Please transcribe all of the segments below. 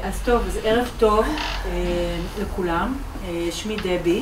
אז טוב, אז ערב טוב לכולם, שמי דבי,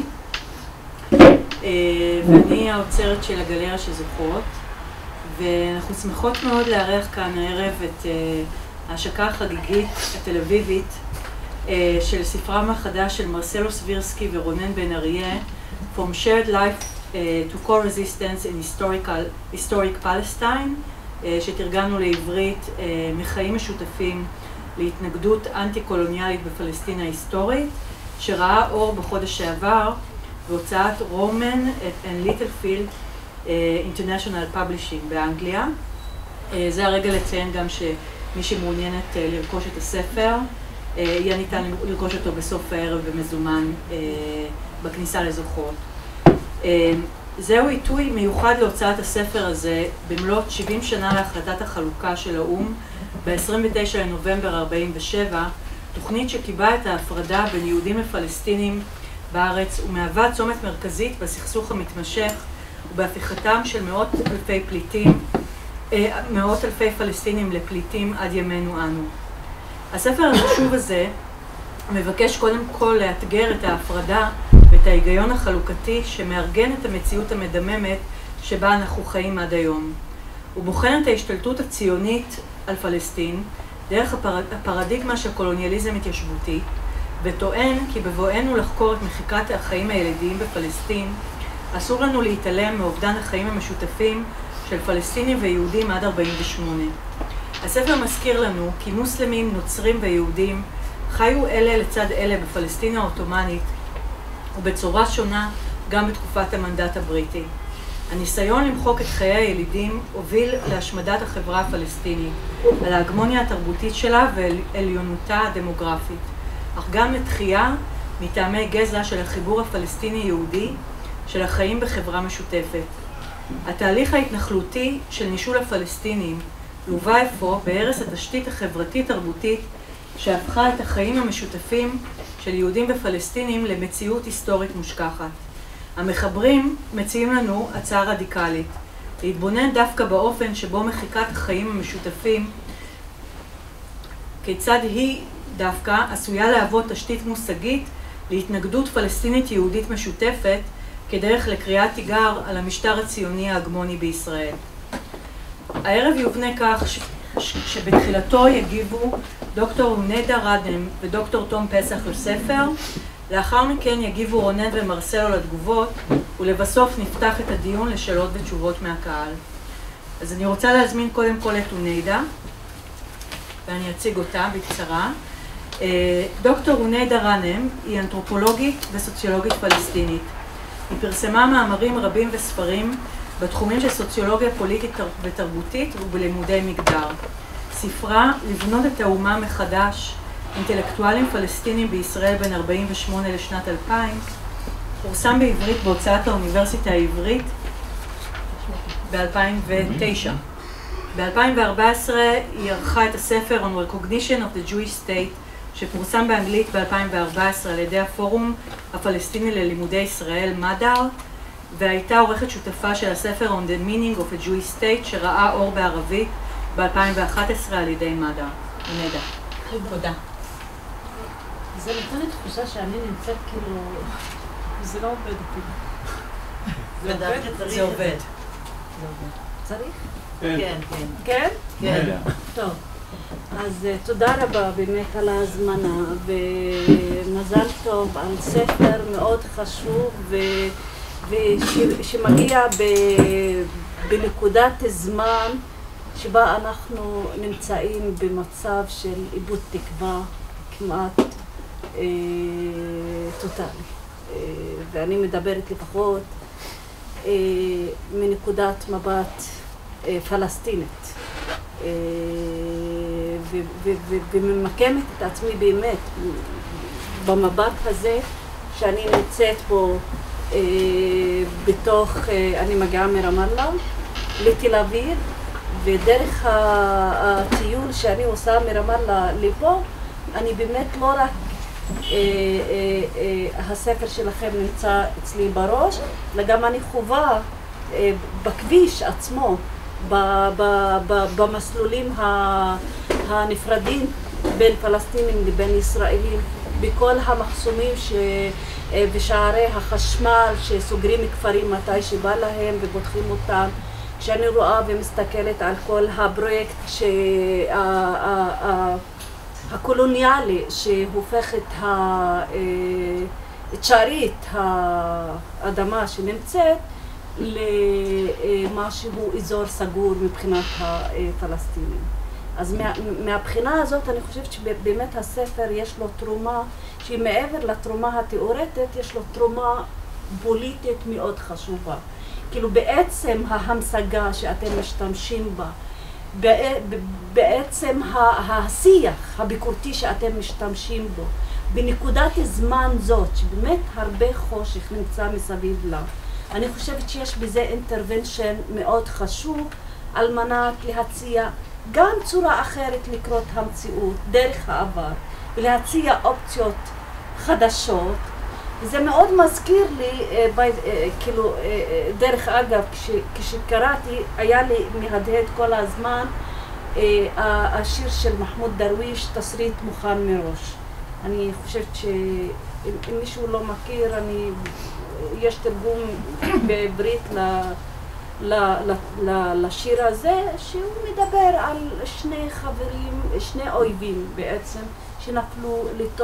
ואני האוצרת של הגלריה של זוכרות, ואנחנו שמחות מאוד לארח כאן הערב את ההשקה החגיגית התל אביבית של ספרם החדש של מרסלו סבירסקי ורונן בן אריה, From Shared Life to Co-Resistance in Historic Palestine, שתרגמנו לעברית מחיים משותפים להתנגדות אנטי-קולוניאלית בפלסטין ההיסטורית, שראה אור בחודש שעבר בהוצאת רומן and Littlefield International Publishing באנגליה. זה הרגע לציין גם שמי שמעוניינת לרכוש את הספר, יהיה ניתן לרכוש אותו בסוף הערב במזומן בכניסה לזוכרות. זהו עיתוי מיוחד להוצאת הספר הזה במלאת 70 שנה להחלטת החלוקה של האו"ם ב-29 לנובמבר 47, תוכנית שקיבעה את ההפרדה בין יהודים לפלסטינים בארץ ומהווה צומת מרכזית בסכסוך המתמשך ובהפיכתם של מאות אלפי פלסטינים לפליטים עד ימינו אנו. הספר החשוב הזה מבקש קודם כל לאתגר את ההפרדה ואת ההיגיון החלוקתי שמארגן את המציאות המדממת שבה אנחנו חיים עד היום. הוא בוחן את ההשתלטות הציונית על פלסטין דרך הפרדיגמה של קולוניאליזם התיישבותי, וטוען כי בבואנו לחקור את מחיקת החיים הילידיים בפלסטין, אסור לנו להתעלם מאובדן החיים המשותפים של פלסטינים ויהודים עד 48. הספר מזכיר לנו כי מוסלמים, נוצרים ויהודים חיו אלה לצד אלה בפלסטין העות'מאנית, ובצורה שונה גם בתקופת המנדט הבריטי. הניסיון למחוק את חיי הילידים הוביל להשמדת החברה הפלסטינית, על ההגמוניה התרבותית שלה ועליונותה הדמוגרפית, אך גם לתחייה מטעמי גזע של החיבור הפלסטיני-יהודי של החיים בחברה משותפת. התהליך ההתנחלותי של נישול הפלסטינים לווה אפוא בהרס התשתית החברתית-תרבותית שהפכה את החיים המשותפים של יהודים ופלסטינים למציאות היסטורית מושכחת. המחברים מציעים לנו הצעה רדיקלית, להתבונן דווקא באופן שבו מחיקת החיים המשותפים, כיצד היא דווקא עשויה להוות תשתית מושגית להתנגדות פלסטינית יהודית משותפת, כדרך לקריאת תיגר על המשטר הציוני ההגמוני בישראל. הערב יובנה כך שבתחילתו יגיבו דוקטור אונדה רדם ודוקטור תום פסח לספר, לאחר מכן יגיבו רונן ומרסלו לתגובות, ולבסוף נפתח את הדיון לשאלות ותשובות מהקהל. אז אני רוצה להזמין קודם כל את אונדה, ואני אציג אותה בקצרה. דוקטור אונדה רדם היא אנתרופולוגית וסוציולוגית פלסטינית. היא פרסמה מאמרים רבים וספרים בתחומים של סוציולוגיה פוליטית ותרבותית ובלימודי מגדר. ספרה לבנות את האומה מחדש, אינטלקטואלים פלסטינים בישראל בין 48 לשנת 2000, פורסם בעברית בהוצאת האוניברסיטה העברית ב-2009. ב-2014 היא ערכה את הספר On Recognition of the Jewish State, שפורסם באנגלית ב-2014 על ידי הפורום הפלסטיני ללימודי ישראל, מדר, והייתה עורכת שותפה של הספר On the Meaning of a Jewish State, שראה אור בערבית ב-2011 על ידי מדר. אונדה. תודה. זה נותן לי תחושה שאני נמצאת כאילו... זה לא עובד אפילו. זה עובד. צריך? כן. כן? כן. טוב. אז תודה רבה באמת על ההזמנה, ומזל טוב על ספר מאוד חשוב ושמגיע בנקודת זמן שבה אנחנו נמצאים במצב של איבוד תקווה כמעט טוטלי. ואני מדברת לפחות מנקודת מבט פלסטינית. וממקמת את עצמי באמת במבט הזה שאני נמצאת בו בתוך, אני מגיעה מרמאללה לתל אביב, ודרך הטיול שאני עושה מרמאללה לפה, אני באמת לא רק הספר שלכם נמצא אצלי בראש, אלא גם אני חווה בכביש עצמו, במסלולים הנפרדים בין פלסטינים לבין ישראלים, בכל המחסומים ושערי החשמל שסוגרים כפרים מתי שבא להם ופותחים אותם. כשאני רואה ומסתכלת על כל הפרויקט הקולוניאלי שהופך את שארית האדמה שנמצאת למשהו אזור סגור מבחינת הפלסטינים. אז מהבחינה הזאת אני חושבת שבאמת הספר יש לו תרומה שהיא מעבר לתרומה התיאורטית, יש לו תרומה פוליטית מאוד חשובה. כאילו בעצם ההמשגה שאתם משתמשים בה, בעצם השיח הביקורתי שאתם משתמשים בו, בנקודת זמן זאת, שבאמת הרבה חושך נמצא מסביב לה. אני חושבת שיש בזה אינטרוונשן מאוד חשוב על מנת להציע גם צורה אחרת לקרוא את המציאות דרך העבר ולהציע אופציות חדשות. וזה מאוד מזכיר לי, כאילו, דרך אגב, כשקראתי, היה לי מהדהד כל הזמן השיר של מחמוד דרוויש, תסריט מוכן מראש. אני חושבת שאם מישהו לא מכיר, יש תרגום בעברית לשיר הזה, שהוא מדבר על שני חברים, שני אויבים בעצם, שנפלו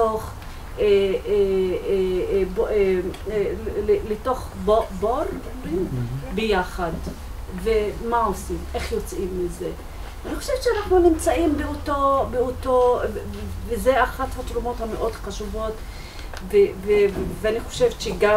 לתוך בור ביחד, ומה עושים, איך יוצאים מזה. אני חושבת שאנחנו נמצאים באותו, וזה אחת התרומות המאוד חשובות, ואני חושבת שגם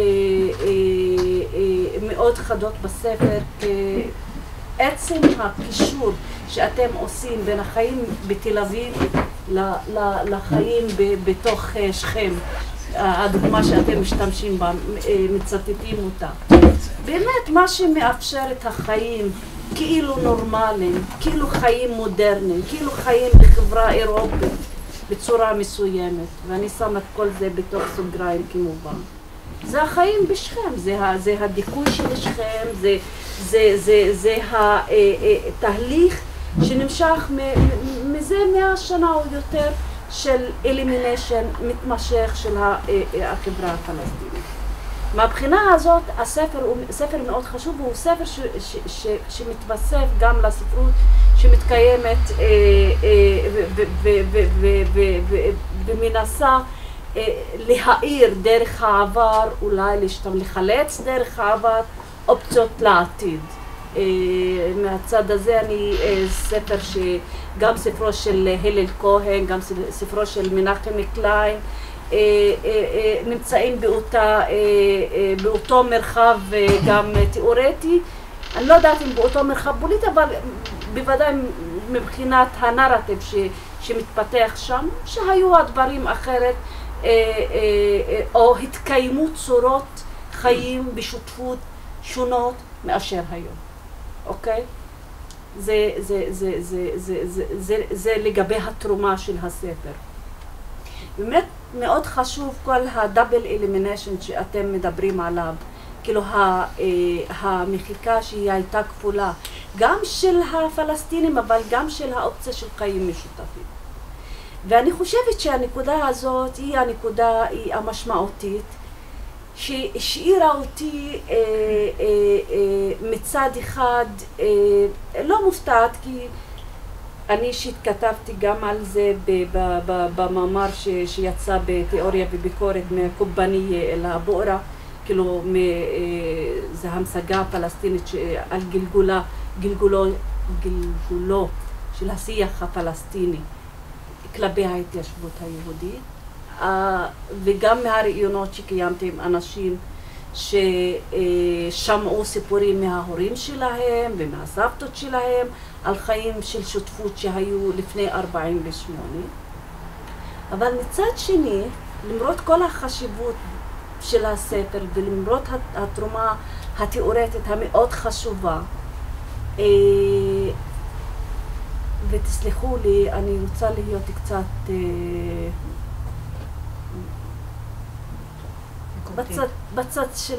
מאוד חדות בספר, עצם הקישור שאתם עושים בין החיים בתל אביב לחיים בתוך שכם, הדוגמה שאתם משתמשים בה, מצטטים אותה. באמת מה שמאפשר את החיים כאילו נורמליים, כאילו חיים מודרניים, כאילו חיים בחברה אירופית בצורה מסוימת, ואני שמה את כל זה בתוך סוגריים כמובן. זה החיים בשכם, זה הדיכוי של שכם, זה התהליך שנמשך מזה 100 שנה או יותר של אלימיניישן מתמשך של החברה הפלסטינית. מהבחינה הזאת הספר הוא ספר מאוד חשוב, הוא ספר שמתווסף גם לספרות שמתקיימת ומנסה להאיר דרך העבר, אולי לחלץ דרך העבר אופציות לעתיד. מהצד הזה אני ספר שגם ספרו של הלל כהן, גם ספרו של מנחם קליין נמצאים באותו מרחב גם תיאורטי. אני לא יודעת אם באותו מרחב פוליטי, אבל בוודאי מבחינת הנרטיב שמתפתח שם, שהיו הדברים אחרת, או התקיימו צורות חיים בשותפות שונות מאשר היום. אוקיי? זה לגבי התרומה של הספר. באמת מאוד חשוב כל הדאבל אלימיניישן שאתם מדברים עליו, כאילו המחיקה שהיא הייתה כפולה, גם של הפלסטינים אבל גם של האופציה של חיים משותפים. ואני חושבת שהנקודה הזאת היא הנקודה המשמעותית שהשאירה אותי מצד אחד לא מופתעת, כי אני אישית כתבתי גם על זה במאמר שיצא בתיאוריה וביקורת מקובאני אל הבוערה, כאילו זה המשגה הפלסטינית על גלגולו של השיח הפלסטיני כלפי ההתיישבות היהודית, וגם מהראיונות שקיימתי עם אנשים ששמעו סיפורים מההורים שלהם ומהסבתות שלהם על חיים של שותפות שהיו לפני 48. אבל מצד שני, למרות כל החשיבות של הספר ולמרות התרומה התיאורטית המאוד חשובה, ותסלחו לי, אני רוצה להיות קצת בצד של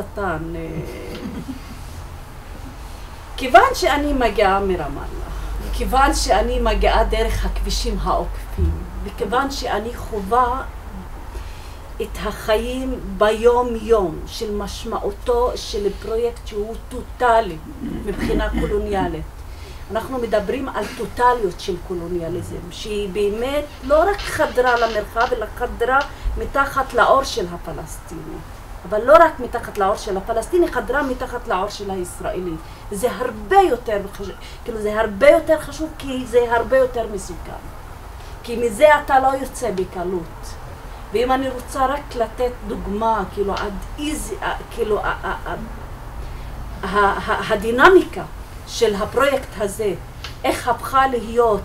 השטן, כיוון שאני מגיעה מרמאללה מכיוון שאני מגיעה דרך הכבישים העוקפים, מכיוון שאני חווה את החיים ביום יום של משמעותו של פרויקט שהוא טוטלי מבחינה קולוניאלית. אנחנו מדברים על טוטליות של קולוניאליזם, שהיא באמת לא רק חדרה למרחב, אלא חדרה מתחת לאור של הפלסטיני. אבל לא רק מתחת לאור של הפלסטיני, חדרה מתחת לאור של הישראלי. זה הרבה יותר חשוב, כאילו זה הרבה יותר חשוב כי זה הרבה יותר מסוכן. כי מזה אתה לא יוצא בקלות. ואם אני רוצה רק לתת דוגמה, כאילו עד איזה, כאילו הדינמיקה של הפרויקט הזה, איך הפכה להיות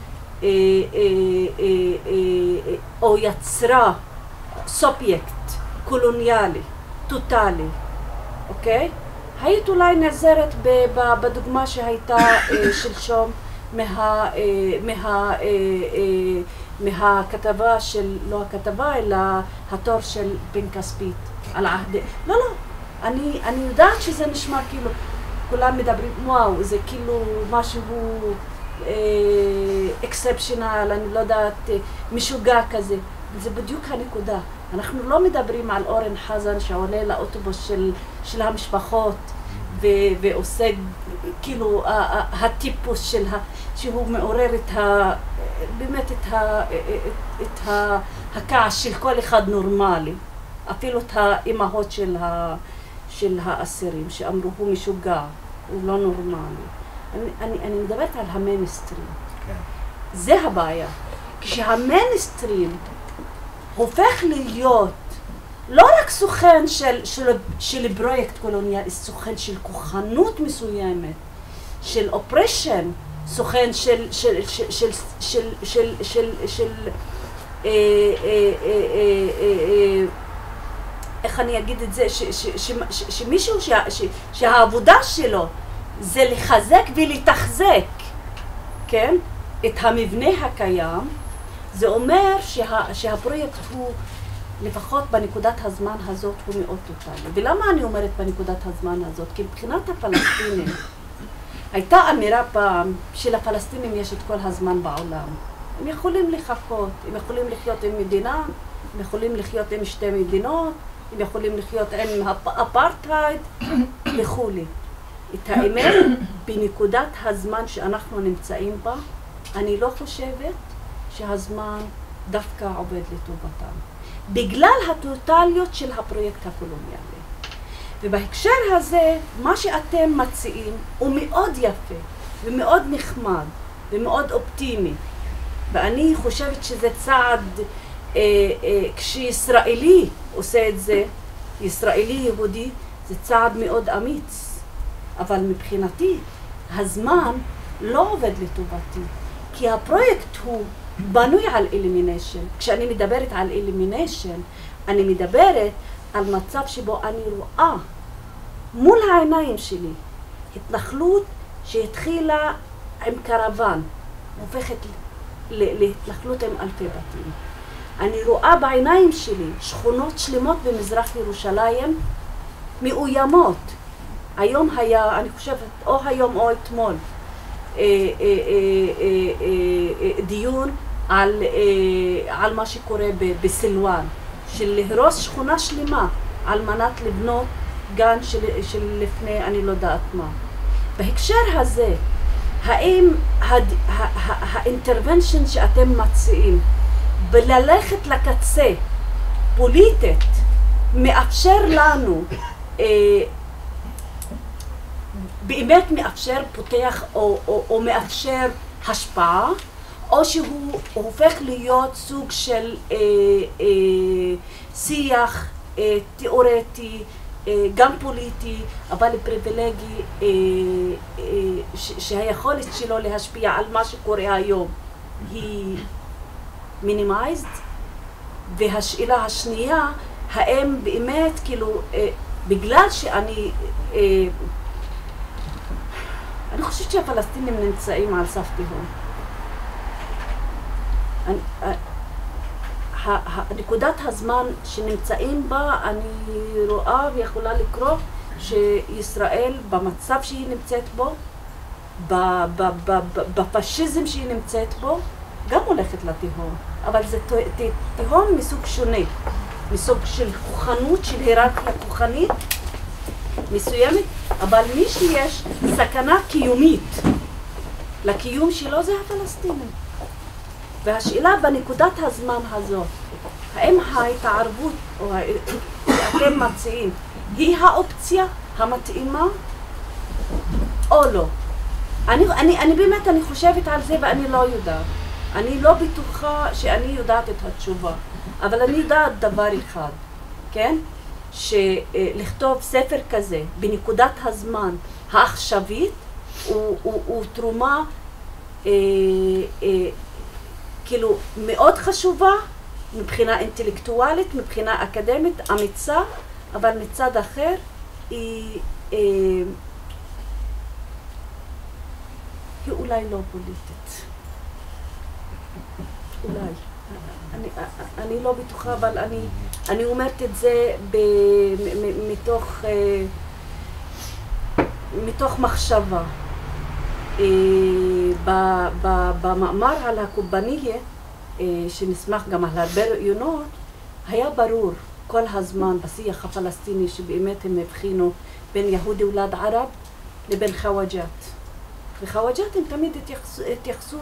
או יצרה סובייקט קולוניאלי, טוטלי, אוקיי? היית אולי נעזרת בדוגמה שהייתה שלשום מהכתבה של, לא הכתבה, אלא התור של בן כספית על עהד. לא, אני יודעת שזה נשמע כאילו, כולם מדברים, וואו, זה כאילו משהו אקספשיונל, אני לא יודעת, משוגע כזה. זה בדיוק הנקודה. אנחנו לא מדברים על אורן חזן שעולה לאוטובוס של המשפחות ועושה כאילו הטיפוס של שהוא מעורר באמת את הכעס של כל אחד נורמלי, אפילו את האימהות של האסירים שאמרו הוא משוגע, הוא לא נורמלי. אני מדברת על המיינסטרים. זה הבעיה. כשהמיינסטרים הופך להיות לא רק סוכן של פרויקט קולוניאלי, סוכן של כוחנות מסוימת, של אופרשן, סוכן איך אני אגיד את זה, שמישהו שהעבודה שלו זה לחזק ולתחזק, כן, את המבנה הקיים, זה אומר שהפרויקט הוא, לפחות בנקודת הזמן הזאת, הוא מאוד טוטלי. ולמה אני אומרת בנקודת הזמן הזאת? כי מבחינת הפלסטינים, הייתה אמירה פעם שלפלסטינים יש את כל הזמן בעולם. הם יכולים לחכות, הם יכולים לחיות עם מדינה, הם יכולים לחיות עם שתי מדינות, הם יכולים לחיות עם אפרטהייד וכולי. את האמת, בנקודת הזמן שאנחנו נמצאים בה, אני לא חושבת שהזמן דווקא עובד לטובתם. בגלל הטוטליות של הפרויקט הקולוניאלי. ובהקשר הזה, מה שאתם מציעים הוא מאוד יפה, ומאוד נחמד, ומאוד אופטימי. ואני חושבת שזה צעד, כשישראלי עושה את זה, ישראלי יהודי, זה צעד מאוד אמיץ. אבל מבחינתי, הזמן לא עובד לטובתי, כי הפרויקט הוא בנוי על אלימיניישן. כשאני מדברת על אלימיניישן, אני מדברת על מצב שבו אני רואה מול העיניים שלי התנחלות שהתחילה עם קרוון, הופכת להתנחלות עם אלפי בתים. אני רואה בעיניים שלי שכונות שלמות במזרח ירושלים מאוימות. היום היה, אני חושבת, או היום או אתמול, דיון על מה שקורה בסילואן, של להרוס שכונה שלמה על מנת לבנות גן של לפני אני לא יודעת מה. בהקשר הזה, האם האינטרוונשן שאתם מציעים בללכת לקצה פוליטית מאפשר לנו, באמת מאפשר, פותח או מאפשר השפעה, או שהוא הופך להיות סוג של שיח תיאורטי, גם פוליטי, אבל פריבילגי, שהיכולת שלו להשפיע על מה שקורה היום היא מינימייזד. והשאלה השנייה, האם באמת, כאילו, בגלל שאני אני חושבת שהפלסטינים נמצאים על סף תהום. נקודת הזמן שנמצאים בה, אני רואה ויכולה לקרוא שישראל במצב שהיא נמצאת בו, בפשיזם שהיא נמצאת בו, גם הולכת לתהום. אבל זה תהום מסוג שונה, מסוג של כוחנות, של היררכיה כוחנית מסוימת, אבל מי שיש סכנה קיומית לקיום שלו זה הפלסטינים. והשאלה בנקודת הזמן הזאת, האם ההתערבות שאתם מציעים היא האופציה המתאימה או לא? אני באמת, אני חושבת על זה ואני לא יודעת. אני לא בטוחה שאני יודעת את התשובה, אבל אני יודעת דבר אחד, כן? שלכתוב ספר כזה בנקודת הזמן העכשווית הוא תרומה כאילו מאוד חשובה מבחינה אינטלקטואלית, מבחינה אקדמית, אמיצה, אבל מצד אחר היא אולי לא פוליטית. אולי. אני לא בטוחה, אבל אני אומרת את זה מתוך מחשבה. במאמר על הקובאניה, שנשמח גם על הרבה רעיונות, היה ברור כל הזמן בשיח הפלסטיני שבאמת הם הבחינו בין יהודי ולד ערב לבין חוואג'ת. וחוואג'ת הם תמיד התייחסו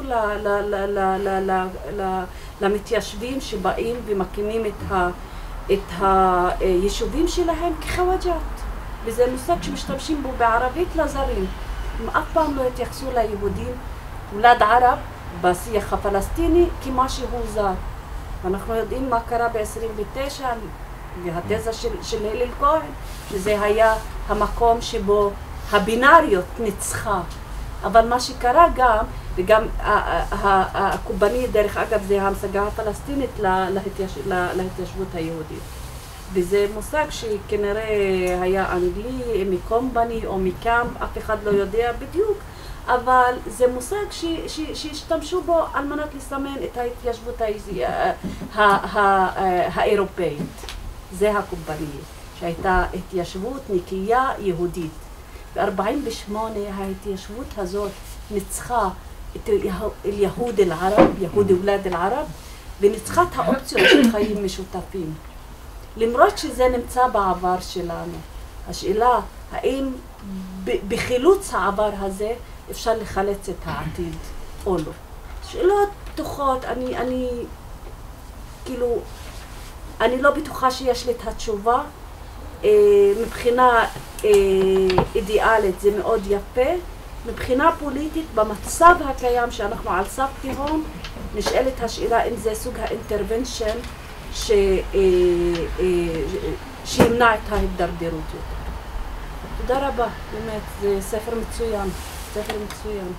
למתיישבים שבאים ומקימים את היישובים שלהם כחוואג'ת. וזה מושג שמשתמשים בו בערבית לזרים. הם אף פעם לא התייחסו ליהודים ולד ערב בשיח הפלסטיני כמשהו זר. ואנחנו יודעים מה קרה ב-29 והתזה של הלל כהן, שזה היה המקום שבו הבינאריות ניצחה. אבל מה שקרה גם, וגם הקובאני דרך אגב זה המשגה הפלסטינית להתיישבות היהודית. וזה מושג שכנראה היה אנגלי, מקומבני או מקאמפ, אף אחד לא יודע בדיוק, אבל זה מושג שהשתמשו בו על מנת לסמן את ההתיישבות האירופאית. זה הקובאני, שהייתה התיישבות נקייה יהודית. ב-48 ההתיישבות הזאת ניצחה את יהוד אל-ערב, יהודי ולד אל-ערב, וניצחה את האופציות של חיים משותפים. למרות שזה נמצא בעבר שלנו. השאלה, האם בחילוץ העבר הזה אפשר לחלץ את העתיד או לא? שאלות פתוחות, אני לא בטוחה שיש לי את התשובה. מבחינה אידיאלית זה מאוד יפה. מבחינה פוליטית, במצב הקיים שאנחנו על סף תהום, נשאלת השאלה אם זה סוג האינטרבנשן שימנע את ההידרדרות יותר. תודה רבה, באמת, זה ספר מצוין, ספר מצוין.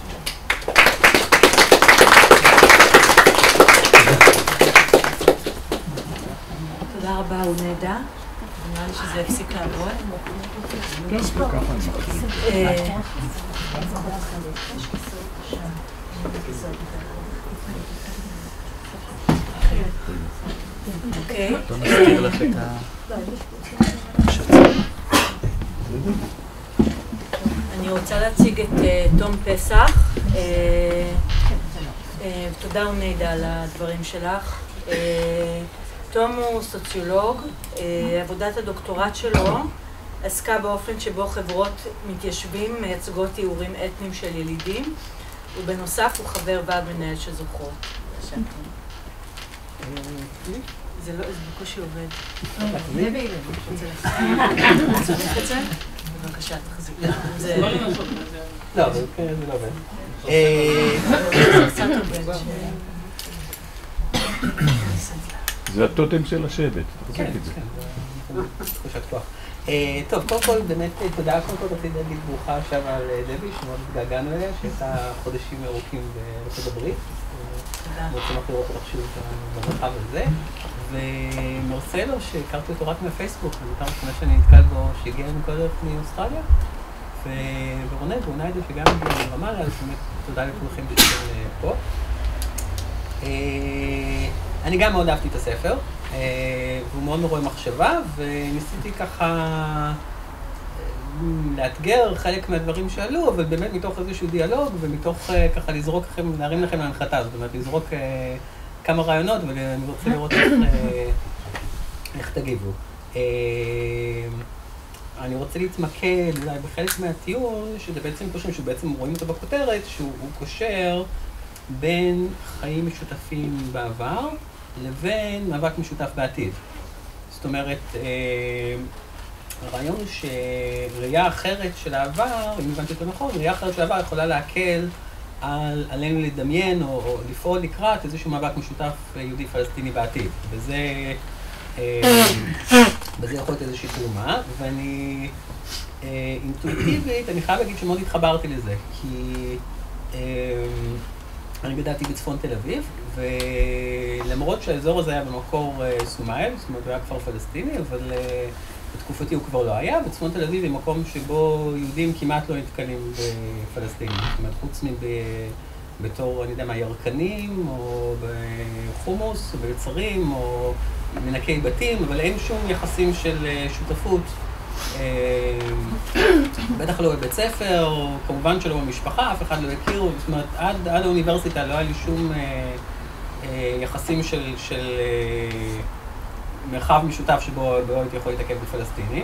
תודה רבה, אונדה. נראה לי שזה הפסיק לעבוד. יש פה. אוקיי. אני רוצה להציג את תום פסח. תודה אונדה על הדברים שלך. תום הוא סוציולוג, עבודת הדוקטורט שלו עסקה באופן שבו חברות מתיישבים מייצגות תיאורים אתניים של ילידים, ובנוסף הוא חבר ועד מנהל של זוכרות. זה לא, זה בקושי עובד. צריך את זה? בבקשה, תחזיק. זה לא לנסות. לא, זה לא עובד. זה קצת עובד. זה הטוטם של השבט, תחזיק את זה. תחושת כוח. טוב, קודם כל, באמת תודה, קודם כל רציתי להגיד ברוכה עכשיו על דבי, שמאוד התגעגענו אליה, שהייתה חודשים ארוכים בארצות הברית. מאוד שמח לראות אותך שוב במרחב הזה. ומרסלו, שהכרתי אותו רק מהפייסבוק, זו פעם ראשונה שאני נתקל בו, שהגיע לנו כל דרך מאוסטרליה. ורונד, ואוניידה, שגם הגיע מרמאללה, אז באמת תודה לכולכם שאתם פה. אני גם מאוד אהבתי את הספר, והוא מאוד מעורר מחשבה, וניסיתי ככה לאתגר חלק מהדברים שעלו, אבל באמת מתוך איזשהו דיאלוג, ומתוך ככה לזרוק לכם, להרים לכם להנחתה, זאת אומרת, לזרוק כמה רעיונות, ואני רוצה לראות איך תגיבו. אני רוצה להתמקד אולי בחלק מהטיעון, שזה בעצם קושרים, שבעצם רואים אותו בכותרת, שהוא קושר בין חיים משותפים בעבר, לבין מאבק משותף בעתיד. זאת אומרת, הרעיון הוא שראייה אחרת של העבר, אם הבנתי אותו נכון, ראייה אחרת של העבר יכולה להקל עלינו לדמיין או לפעול לקראת איזשהו מאבק משותף יהודי-פלסטיני בעתיד. בזה יכול להיות איזושהי תרומה, ואני אינטואיטיבית, אני חייב להגיד שמאוד התחברתי לזה, כי אני גדלתי בצפון תל אביב, ולמרות שהאזור הזה היה במקור סומייל, זאת אומרת, הוא היה כפר פלסטיני, אבל בתקופתי הוא כבר לא היה, וצפון תל אביב היא מקום שבו יהודים כמעט לא נתקלים בפלסטינים, זאת אומרת, חוץ בתור, אני יודע מה, ירקנים, או בחומוס, או ביצרים, או מנקי בתים, אבל אין שום יחסים של שותפות, בטח לא בבית ספר, כמובן שלא במשפחה, אף אחד לא הכיר, זאת אומרת, עד האוניברסיטה לא היה לי שום יחסים של מרחב משותף שבו הייתי יכול להתעכב בפלסטינים.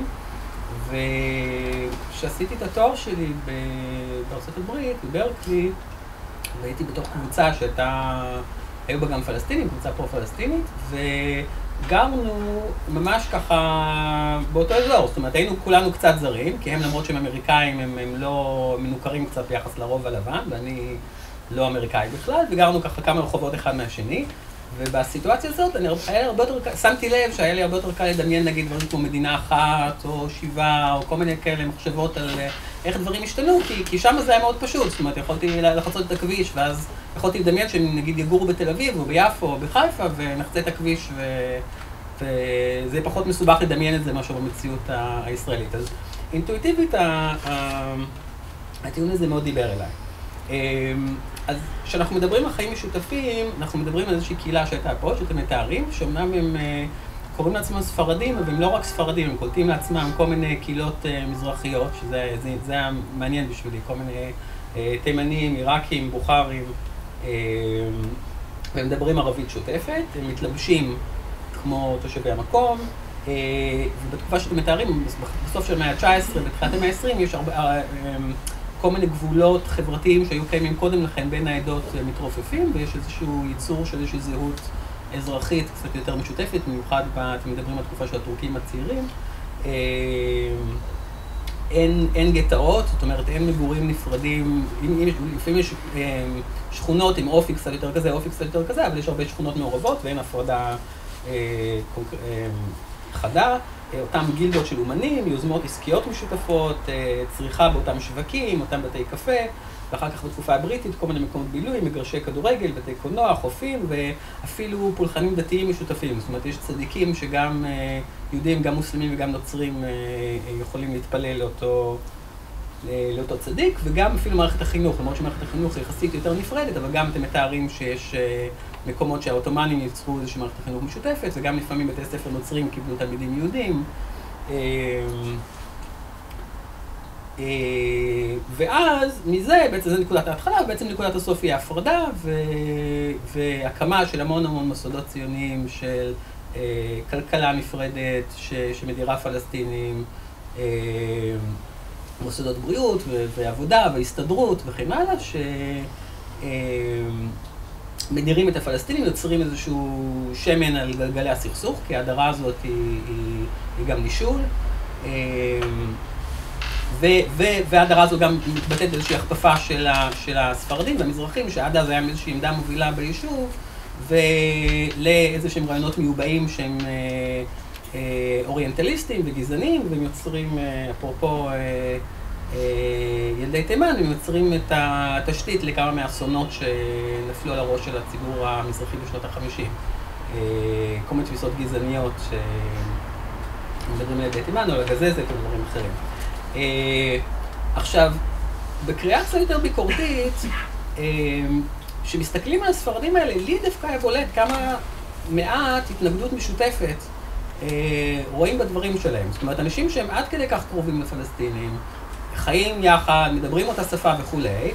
וכשעשיתי את התואר שלי בארצות הברית, בברקלי, והייתי בתוך קבוצה היו בה גם פלסטינים, קבוצה פרו-פלסטינית, וגרנו ממש ככה באותו אזור, זאת אומרת, היינו כולנו קצת זרים, כי הם למרות שהם אמריקאים, הם לא מנוכרים קצת ביחס לרוב הלבן, ואני לא אמריקאי בכלל, וגרנו ככה כמה רחובות אחד מהשני, ובסיטואציה הזאת, שמתי לב שהיה לי הרבה יותר קל לדמיין, נגיד, דברים כמו מדינה אחת, או שיבה, או כל מיני כאלה מחשבות על איך דברים השתנו, כי שם זה היה מאוד פשוט, זאת אומרת, יכולתי לחצות את הכביש, ואז יכולתי לדמיין שהם נגיד יגורו בתל אביב, או ביפו, או בחיפה, ונחצה את הכביש, וזה פחות מסובך לדמיין את זה משהו במציאות הישראלית. אז אינטואיטיבית, הטיעון הזה מאוד דיבר אליי. אז כשאנחנו מדברים על חיים משותפים, אנחנו מדברים על איזושהי קהילה שהייתה פה, שאתם מתארים, שאומנם הם קוראים לעצמם ספרדים, אבל הם לא רק ספרדים, הם קולטים לעצמם כל מיני קהילות מזרחיות, שזה היה מעניין בשבילי, כל מיני תימנים, עיראקים, בוכרים, והם מדברים ערבית שוטפת, הם מתלבשים כמו תושבי המקום, ובתקופה שאתם מתארים, בסוף של המאה ה-19, בתחילת המאה ה-20, יש כל מיני גבולות חברתיים שהיו קיימים קודם לכן בין העדות מתרופפים, ויש איזשהו ייצור של איזושהי זהות אזרחית קצת יותר משותפת, במיוחד אתם מדברים על תקופה של הטורקים הצעירים. אין גטאות, זאת אומרת, אין מגורים נפרדים, לפעמים יש שכונות עם אופי קצת יותר כזה, אופי קצת יותר כזה, אבל יש הרבה שכונות מעורבות ואין הפרדה חדה. אותם גילדות של אומנים, יוזמות עסקיות משותפות, צריכה באותם שווקים, אותם בתי קפה, ואחר כך בתקופה הבריטית, כל מיני מקומות בילוי, מגרשי כדורגל, בתי קולנוע, חופים, ואפילו פולחנים דתיים משותפים. זאת אומרת, יש צדיקים שגם יהודים, גם מוסלמים וגם נוצרים יכולים להתפלל לאותו צדיק, וגם אפילו מערכת החינוך, למרות שמערכת החינוך היא יחסית יותר נפרדת, אבל גם אתם מתארים שיש מקומות שהאוטומנים ייצרו איזושהי מערכת החינוך משותפת, וגם לפעמים בתי ספר נוצרים קיבלו תלמידים יהודים. ואז מזה, בעצם זה נקודת ההתחלה, ובעצם נקודת הסוף היא ההפרדה, והקמה של המון מוסדות ציוניים של כלכלה נפרדת, שמדירה פלסטינים, מוסדות בריאות ועבודה והסתדרות וכן הלאה, שמדירים את הפלסטינים, יוצרים איזשהו שמן על גלגלי הסכסוך, כי ההדרה הזאת היא גם נישול. וההדרה הזו גם מתבטאת באיזושהי הכפפה של הספרדים והמזרחים, שעד אז היה איזושהי עמדה מובילה ביישוב, ולאיזשהם רעיונות מיובאים שהם אוריינטליסטים וגזענים, והם יוצרים, אפרופו ילדי תימן, הם יוצרים את התשתית לכמה מהאסונות שנפלו על הראש של הציבור המזרחי בשנות ה-50. כל מיני תפיסות גזעניות שמדברים על ילדי תימן, או על הגזזת או דברים אחרים. עכשיו, בקריאה קצת יותר ביקורתית, כשמסתכלים על הספרדים האלה, לי דווקא היה בולט כמה מעט התנגדות משותפת רואים בדברים שלהם. זאת אומרת, אנשים שהם עד כדי כך קרובים לפלסטינים, חיים יחד, מדברים אותה שפה וכולי.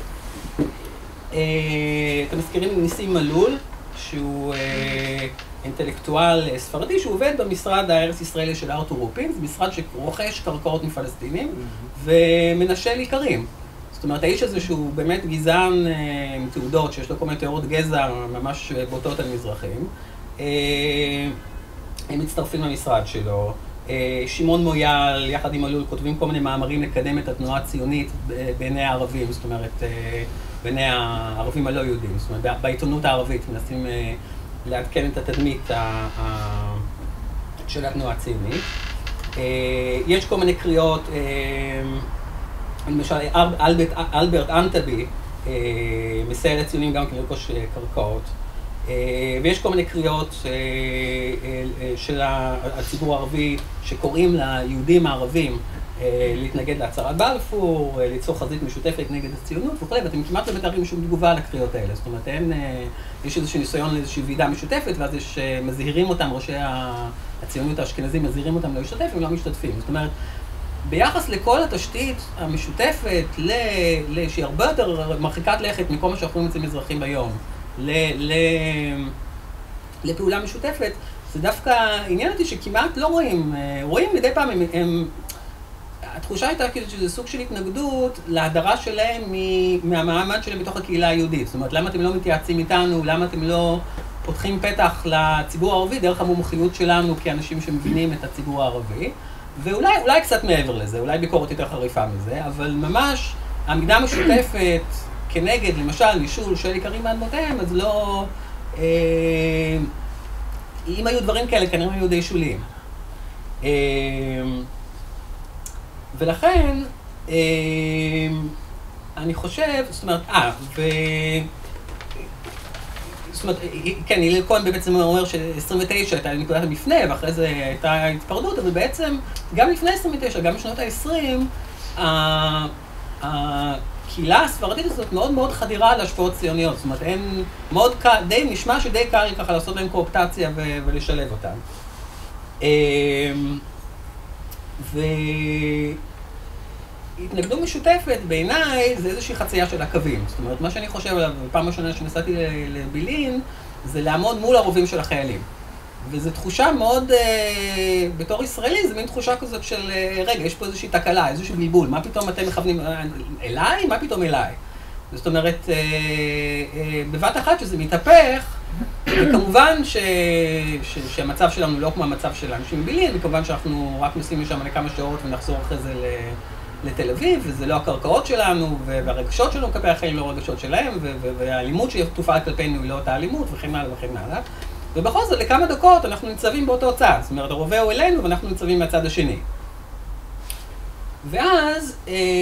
אתם מזכירים ניסים מלול, שהוא אינטלקטואל ספרדי, שהוא עובד במשרד הארץ ישראלי של ארתור רופין, זה משרד שרוכש קרקעות מפלסטינים ומנשל איכרים. זאת אומרת, האיש הזה שהוא באמת גזען עם תעודות, שיש לו כל מיני תיאוריות גזע ממש בוטות על מזרחים, הם מצטרפים למשרד שלו. שמעון מויאל, יחד עם מלול, כותבים כל מיני מאמרים לקדם את התנועה הציונית בעיני הערבים, זאת אומרת, בעיני הערבים הלא יהודים, זאת אומרת, בעיתונות הערבית מנסים לעדכן את התדמית של התנועה הציונית. יש כל מיני קריאות, למשל, אלברט אנטבי מסייע לציונים גם כן לרכוש קרקעות, ויש כל מיני קריאות של הציבור הערבי שקוראים ליהודים הערבים להתנגד להצהרת בלפור, ליצור חזית משותפת נגד הציונות וכו', ואתם כמעט לא מתארים שום תגובה לקריאות האלה. זאת אומרת, יש איזשהו ניסיון לאיזושהי ועידה משותפת, ואז מזהירים אותם, ראשי הציונות האשכנזים מזהירים אותם לא להשתתף, הם לא משתתפים. זאת אומרת, ביחס לכל התשתית המשותפת, שהיא הרבה יותר מרחיקת לכת מכל מה שאנחנו רואים אצל מזרחים ביום, לפעולה משותפת, זה דווקא עניין אותי שכמעט לא רואים מדי פעם, התחושה הייתה כאילו שזה סוג של התנגדות להדרה שלהם מהמעמד שלהם בתוך הקהילה היהודית. זאת אומרת, למה אתם לא מתייעצים איתנו, למה אתם לא פותחים פתח לציבור הערבי דרך המומחיות שלנו כאנשים שמבינים את הציבור הערבי, ואולי קצת מעבר לזה, אולי ביקורת יותר חריפה מזה, אבל ממש העמידה המשותפת כנגד, למשל, נישול של איכרים מאדמותיהם, אז לא... אם היו דברים כאלה, כנראה היו די שוליים. ולכן, אני חושב, זאת אומרת, זאת אומרת, כן, הלל כהן בעצם אומר ש-29 הייתה נקודת המפנה, ואחרי זה הייתה התפרדות, אבל בעצם, גם לפני 29, גם בשנות ה-20, הקהילה הספרדית הזאת מאוד מאוד חדירה להשפעות ציוניות, זאת אומרת, אין מאוד קל, נשמע שדי קל ככה לעשות להם קואופטציה ולשלב אותם. והתנגדות משותפת בעיניי זה איזושהי חצייה של הקווים. זאת אומרת, מה שאני חושב עליו, בפעם השנה שנסעתי לבילין, זה לעמוד מול הרובים של החיילים. וזו תחושה מאוד, בתור ישראלי, זה מין תחושה כזאת של, רגע, יש פה איזושהי תקלה, איזשהו בלבול, מה פתאום אתם מכוונים אליי? מה פתאום אליי? זאת אומרת, בבת אחת שזה מתהפך, וכמובן שהמצב שלנו לא כמו המצב של האנשים בבילין, וכמובן שאנחנו רק נוסעים משם לכמה שעות ונחזור אחרי זה לתל אביב, וזה לא הקרקעות שלנו, והרגשות שלנו כלפי החיים לא הרגשות שלהם, והאלימות שתופעה כלפינו היא לא אותה אלימות, וכן הלאה וכן הלאה. ובכל זאת, לכמה דקות אנחנו ניצבים באותו צד, זאת אומרת, הרובה הוא אלינו ואנחנו ניצבים מהצד השני. ואז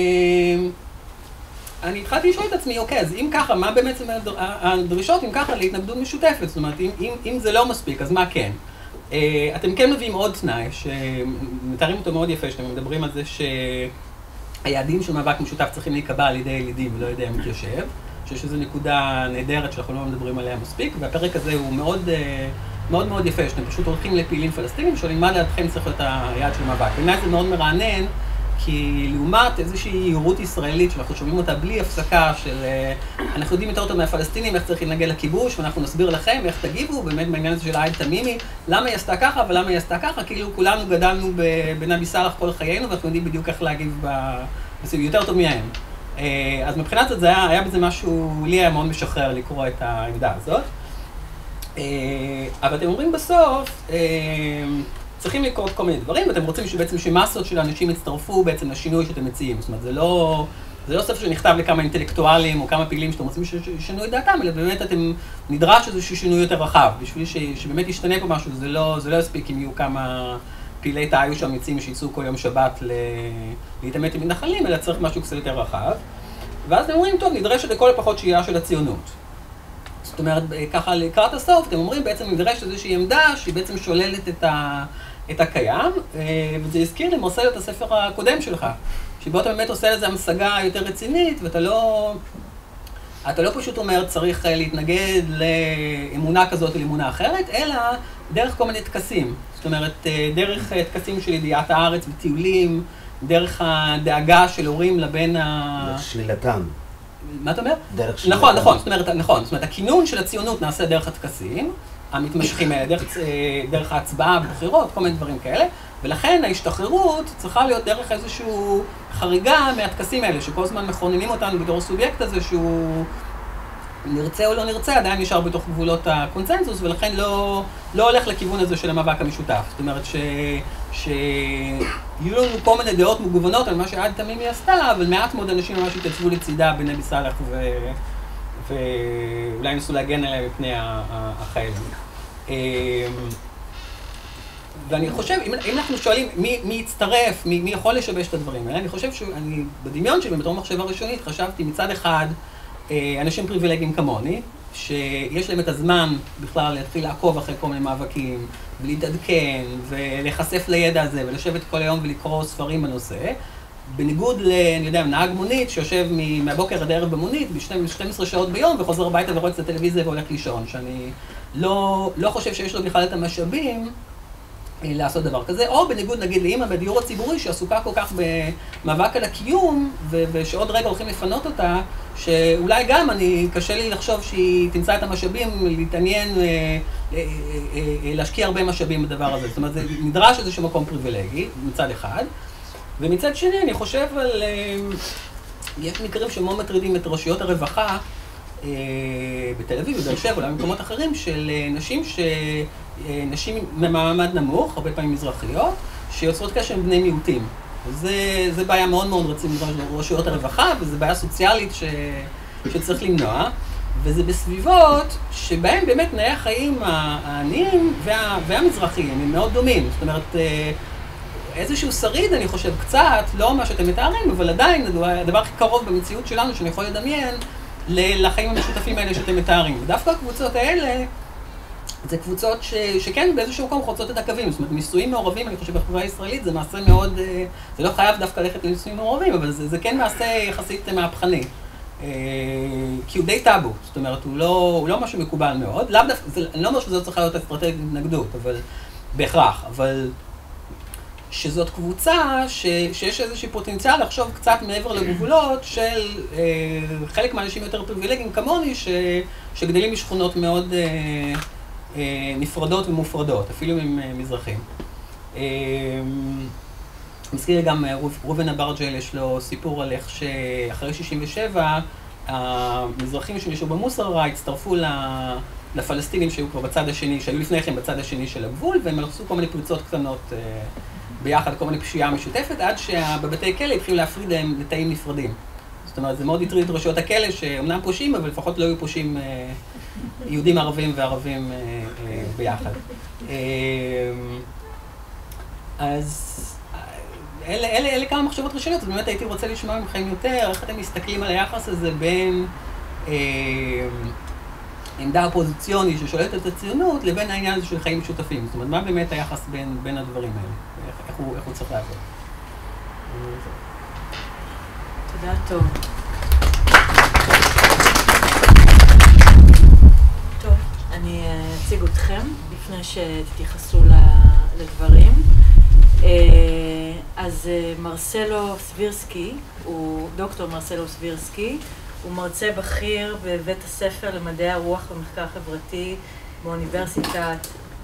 אני התחלתי לשאול את עצמי, אוקיי, אז אם ככה, מה באמת הדרישות, אם ככה, להתנגדות משותפת? זאת אומרת, אם זה לא מספיק, אז מה כן? אתם כן מביאים עוד תנאי, שמתארים אותו מאוד יפה, שאתם מדברים על זה שהיעדים של מאבק משותף צריכים להיקבע על ידי ילידים ולא ידי המתיישב, שיש איזו נקודה נהדרת שאנחנו לא מדברים עליה מספיק, והפרק הזה הוא מאוד מאוד מאוד יפה, שאתם פשוט הולכים לפעילים פלסטינים, שואלים מה לדעתכם צריך להיות היעד של מאבק. בעיניי זה מאוד מרענן, כי לעומת איזושהי יהירות ישראלית שאנחנו שומעים אותה בלי הפסקה של אנחנו יודעים יותר טוב מהפלסטינים איך צריך להתנגד לכיבוש, ואנחנו נסביר לכם איך תגיבו, באמת בעניין הזה של עאיד תמימי, למה היא עשתה ככה ולמה היא עשתה ככה, כאילו כולנו גדלנו בנבי סאלח כל חיינו, ואנחנו יודעים בדיוק איך להגיב יותר טוב מהם. אז מבחינת זאת היה בזה משהו, לי היה מאוד משחרר לקרוא את העמדה הזאת. אבל אתם אומרים בסוף, צריכים לקרות כל מיני דברים, ואתם רוצים שבעצם שמסות של אנשים יצטרפו בעצם לשינוי שאתם מציעים. זאת אומרת, זה לא ספר שנכתב לכמה אינטלקטואלים או כמה פעילים שאתם רוצים שישנו את דעתם, אלא באמת אתם נדרש איזשהו שינוי יותר רחב. בשביל שבאמת ישתנה פה משהו, זה לא יספיק אם יהיו כמה פעילי תאיו שהמציעים שיצאו כל יום שבת להתעמת עם מתנחלים, אלא צריך משהו קצת יותר רחב. ואז אתם אומרים, טוב, נדרשת לכל הפחות שהייה של הציונות. זאת אומרת, ככה לקראת הסוף, אתם אומרים, בעצם נדרשת איזושהי עמדה שהיא בעצם שוללת את הקיים, וזה הזכיר לי מרסל את הספר הקודם שלך, שבו אתה באמת עושה לזה המשגה יותר רצינית, ואתה לא פשוט אומר צריך להתנגד לאמונה כזאת או לאמונה אחרת, אלא דרך כל מיני תקסים. זאת אומרת, דרך תקסים של ידיעת הארץ וטיולים, דרך הדאגה של הורים לבן דרך שלילתם. מה אתה אומר? דרך שלילתם. נכון, זאת אומרת, הכינון של הציונות נעשה דרך הטקסים המתמשכים האלה, דרך ההצבעה בבחירות, כל מיני דברים כאלה, ולכן ההשתחררות צריכה להיות דרך איזושהי חריגה מהטקסים האלה, שכל הזמן מכוננים אותנו בתור הסובייקט הזה שהוא נרצה או לא נרצה, עדיין נשאר בתוך גבולות הקונצנזוס, ולכן לא הולך לכיוון הזה של המאבק המשותף. זאת אומרת שיהיו לנו כל מיני דעות מגוונות על מה שעד תמימי עשתה, אבל מעט מאוד אנשים ממש התייצבו לצידה בנבי סלאח ואולי ניסו להגן עליה מפני החיילים. ואני חושב, אם אנחנו שואלים מי יצטרף, מי יכול לשבש את הדברים האלה, אני חושב שאני בדמיון שלי, בתור מחשבה ראשונית, חשבתי מצד אחד אנשים פריבילגיים כמוני, שיש להם את הזמן בכלל להתחיל לעקוב אחרי כל מיני מאבקים, ולהתעדכן, ולהיחשף לידע הזה, ולשבת כל היום ולקרוא ספרים בנושא, בניגוד אני יודע, נהג מונית שיושב מהבוקר עד הערב במונית, ב-12 שעות ביום, וחוזר הביתה ורואה את הטלוויזיה והולך לישון, שאני לא חושב שיש לו בכלל את המשאבים לעשות דבר כזה, או בניגוד נגיד לאמא בדיור הציבורי שעסוקה כל כך במאבק על הקיום, ושעוד רגע הולכים לפנות אותה, שאולי גם קשה לי לחשוב שהיא תמצא את המשאבים, להתעניין, להשקיע הרבה משאבים בדבר הזה. זאת אומרת, זה נדרש איזשהו מקום פריבילגי, מצד אחד, ומצד שני אני חושב על, יש מקרים שמאוד מטרידים את רשויות הרווחה, בתל אביב, בבאר שבע, אולי במקומות אחרים, של נשים ממעמד נמוך, הרבה פעמים מזרחיות, שיוצרות קשר עם בני מיעוטים. זה בעיה מאוד מאוד רצינית ברשויות הרווחה, וזו בעיה סוציאלית שצריך למנוע, וזה בסביבות שבהם באמת תנאי החיים העניים והמזרחיים הם מאוד דומים. זאת אומרת, איזשהו שריד, אני חושב, קצת, לא מה שאתם מתארים, אבל עדיין הדבר הכי קרוב במציאות שלנו שאני יכול לדמיין, לחיים המשותפים האלה שאתם מתארים. ודווקא הקבוצות האלה, זה קבוצות שכן באיזשהו מקום חוצות את הקווים. זאת אומרת, נישואים מעורבים, אני חושב, בחברה הישראלית, זה מעשה מאוד, זה לא חייב דווקא ללכת לנישואים מעורבים, אבל זה כן מעשה יחסית מהפכני. כי הוא די טאבו, זאת אומרת, הוא לא משהו מקובל מאוד. לאו דווקא, אני לא אומר שזה צריך להיות אסטרטגית התנגדות, אבל בהכרח, אבל שזאת קבוצה שיש איזושהי פוטנציאל לחשוב קצת מעבר לגבולות של חלק מהאנשים יותר פריבילגיים כמוני, שגדלים משכונות מאוד נפרדות ומופרדות, אפילו עם מזרחים. מזכיר גם ראובן אברג'ל, יש לו סיפור על איך שאחרי 67, המזרחים שנשארו במוסררה הצטרפו לפלסטינים שהיו כבר בצד השני, שהיו לפני כן בצד השני של הגבול, והם עשו כל מיני פריצות קטנות ביחד, כל מיני פשיעה משותפת, עד שבבתי כלא התחילו להפריד להם לתאים נפרדים. זאת אומרת, זה מאוד הטריד את רשויות הכלא, שאומנם פושעים, אבל לפחות לא היו פושעים יהודים ערבים וערבים ביחד. אז אלה כמה מחשבות ראשונות, אז באמת הייתי רוצה לשמוע מכם יותר, איך אתם מסתכלים על היחס הזה בין עמדה אופוזיציונית ששולטת את הציונות, לבין העניין הזה של חיים משותפים. זאת אומרת, מה באמת היחס בין הדברים האלה? איך הוא צריך לעבוד? תודה טוב. טוב, אני אציג אתכם לפני שתתייחסו לדברים. אז מרסלו סבירסקי, דוקטור מרסלו סבירסקי, הוא מרצה בכיר בבית הספר למדעי הרוח ומחקר חברתי באוניברסיטת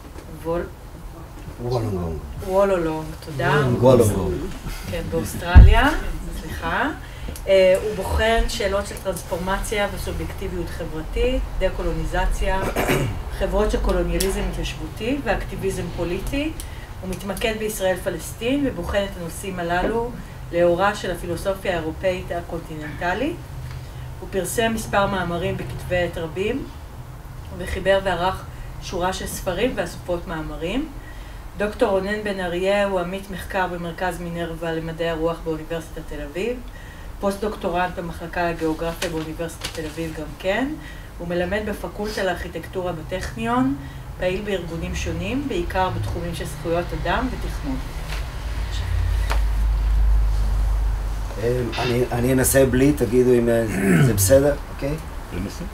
וולולונג, תודה. כן, באוסטרליה, סליחה. הוא בוחן שאלות של טרנספורמציה וסובייקטיביות חברתית, דקולוניזציה, חברות של קולוניאליזם התיישבותי ואקטיביזם פוליטי. הוא מתמקד בישראל פלסטין ובוחן את הנושאים הללו לאורה של הפילוסופיה האירופאית הקונטיננטלית. הוא פרסם מספר מאמרים בכתבי עת רבים, וחיבר וערך שורה של ספרים ואסופות מאמרים. דוקטור רונן בן אריה הוא עמית מחקר במרכז מינרווה למדעי הרוח באוניברסיטת תל אביב, פוסט-דוקטורנט במחלקה לגיאוגרפיה באוניברסיטת תל אביב גם כן. הוא מלמד בפקולטה לארכיטקטורה בטכניון, פעיל בארגונים שונים, בעיקר בתחומים של זכויות אדם ותכנון. אני אנסה בלי, תגידו אם זה בסדר, אוקיי? ננסה.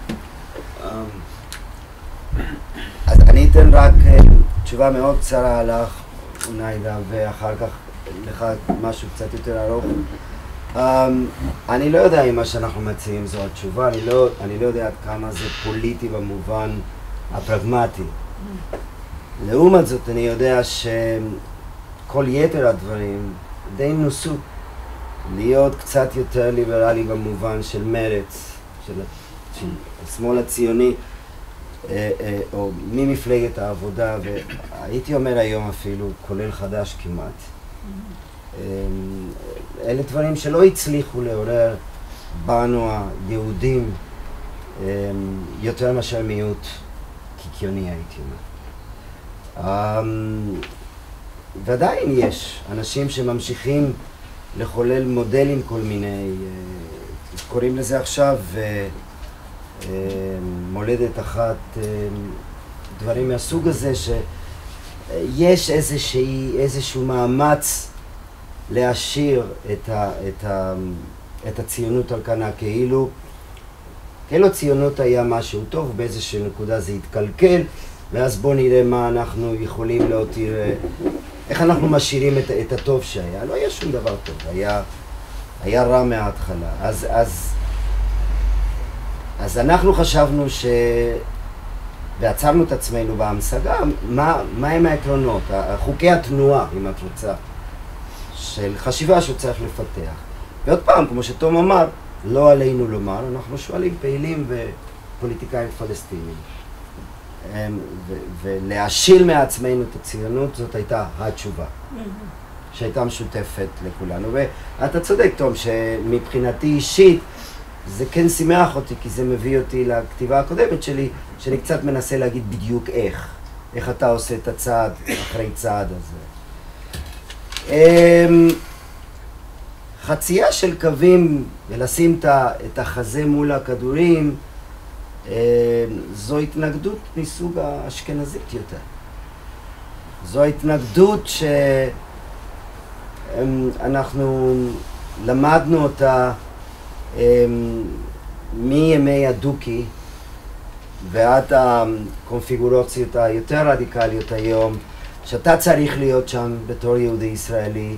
אז אני אתן רק תשובה מאוד קצרה לך, ניידה, ואחר כך לך משהו קצת יותר ארוך. אני לא יודע אם מה שאנחנו מציעים זו התשובה, אני לא יודע עד כמה זה פוליטי במובן הפרגמטי. לעומת זאת, אני יודע שכל יתר הדברים די נוסו להיות קצת יותר ליברלי במובן של מרץ, של השמאל הציוני, או ממפלגת העבודה, והייתי אומר היום אפילו, כולל חדש כמעט. אלה דברים שלא הצליחו לעורר בנו היהודים יותר מאשר מיעוט קיקיוני, הייתי אומר. ועדיין יש אנשים שממשיכים לחולל מודלים כל מיני, קוראים לזה עכשיו מולדת אחת, דברים מהסוג הזה, שיש איזשהו מאמץ להשאיר את הציונות על כנה, כאילו ציונות היה משהו טוב, באיזושהי נקודה זה התקלקל, ואז בואו נראה מה אנחנו יכולים להותיר, איך אנחנו משאירים את הטוב שהיה. לא היה שום דבר טוב, היה רע מההתחלה. אז אנחנו חשבנו ועצרנו את עצמנו בהמשגה, מה הם העקרונות, חוקי התנועה, אם את רוצה, של חשיבה שצריך לפתח. ועוד פעם, כמו שתום אמר, לא עלינו לומר, אנחנו שואלים פעילים ופוליטיקאים פלסטינים. ולהשיל מעצמנו את הציונות, זאת הייתה התשובה, שהייתה משותפת לכולנו. ואתה צודק, תום, שמבחינתי אישית, זה כן שימח אותי, כי זה מביא אותי לכתיבה הקודמת שלי, שאני קצת מנסה להגיד בדיוק איך אתה עושה את הצעד אחרי צעד הזה. חצייה של קווים ולשים את החזה מול הכדורים, זו התנגדות מסוג האשכנזית יותר. זו התנגדות שאנחנו למדנו אותה מימי הדוקי ועד הקונפיגורציות היותר רדיקליות היום, שאתה צריך להיות שם בתור יהודי ישראלי,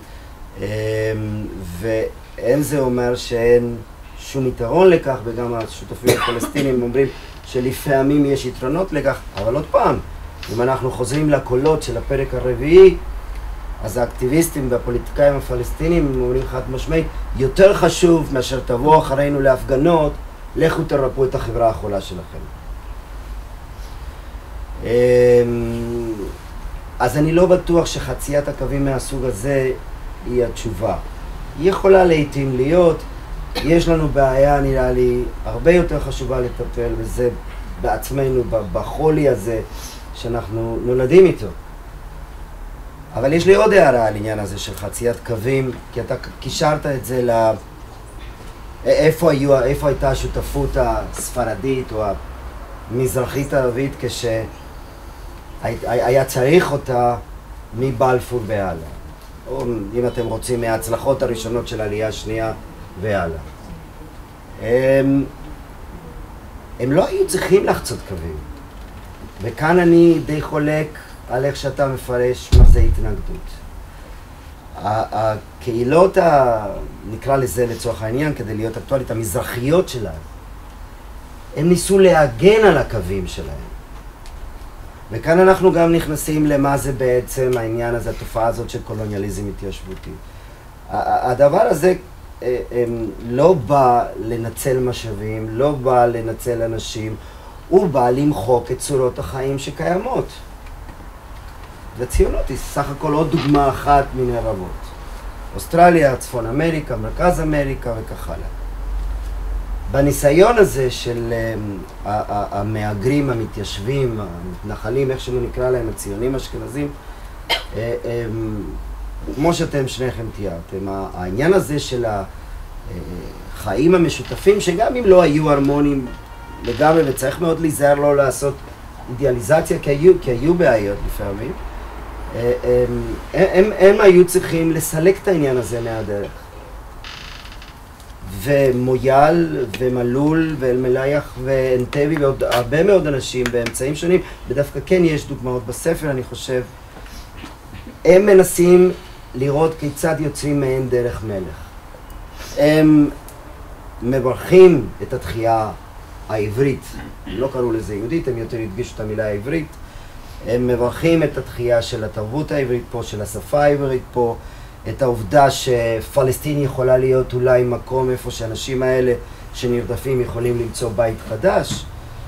ואין זה אומר שאין שום יתרון לכך, וגם השותפים הפלסטינים אומרים שלפעמים יש יתרונות לכך, אבל עוד פעם, אם אנחנו חוזרים לקולות של הפרק הרביעי, אז האקטיביסטים והפוליטיקאים הפלסטינים אומרים חד משמעית, יותר חשוב מאשר תבואו אחרינו להפגנות, לכו תרפאו את החברה החולה שלכם. אז אני לא בטוח שחציית הקווים מהסוג הזה היא התשובה. היא יכולה לעתים להיות, יש לנו בעיה, נראה לי, הרבה יותר חשובה לטפל, וזה בעצמנו, בחולי הזה שאנחנו נולדים איתו. אבל יש לי עוד הערה על עניין הזה של חציית קווים, כי אתה קישרת את זה איפה הייתה השותפות הספרדית או המזרחית הערבית כשהיה צריך אותה מבלפור והלאה. או אם אתם רוצים, מההצלחות הראשונות של העלייה השנייה והלאה. הם לא היו צריכים לחצות קווים. וכאן אני די חולק על איך שאתה מפרש מה זה התנגדות. הקהילות, נקרא לזה לצורך העניין, כדי להיות אקטואלית, המזרחיות שלהם, הם ניסו להגן על הקווים שלהם. וכאן אנחנו גם נכנסים למה זה בעצם העניין הזה, התופעה הזאת של קולוניאליזם התיישבותי. הדבר הזה לא בא לנצל משאבים, לא בא לנצל אנשים, הוא בא למחוק את צורות החיים שקיימות. והציונות היא סך הכל עוד דוגמה אחת מיני רבות. אוסטרליה, צפון אמריקה, מרכז אמריקה וכך הלאה. בניסיון הזה של המהגרים, המתיישבים, המתנחלים, איך שלא נקרא להם, הציונים האשכנזים, כמו שאתם שניכם תיארתם, העניין הזה של החיים המשותפים, שגם אם לא היו הרמונים לגמרי, וצריך מאוד להיזהר לא לעשות אידיאליזציה, כי היו בעיות לפעמים, הם היו צריכים לסלק את העניין הזה מהדרך. ומויאל ומלול ואלמלייך ואנטבי ועוד הרבה מאוד אנשים באמצעים שונים, ודווקא כן יש דוגמאות בספר, אני חושב, הם מנסים לראות כיצד יוצרים מהן דרך מלך. הם מברכים את התחייה העברית, לא קראו לזה יהודית, הם יותר הדגישו את המילה העברית. הם מברכים את התחייה של התרבות העברית פה, של השפה העברית פה, את העובדה שפלסטין יכולה להיות אולי מקום איפה שהאנשים האלה שנרדפים יכולים למצוא בית חדש.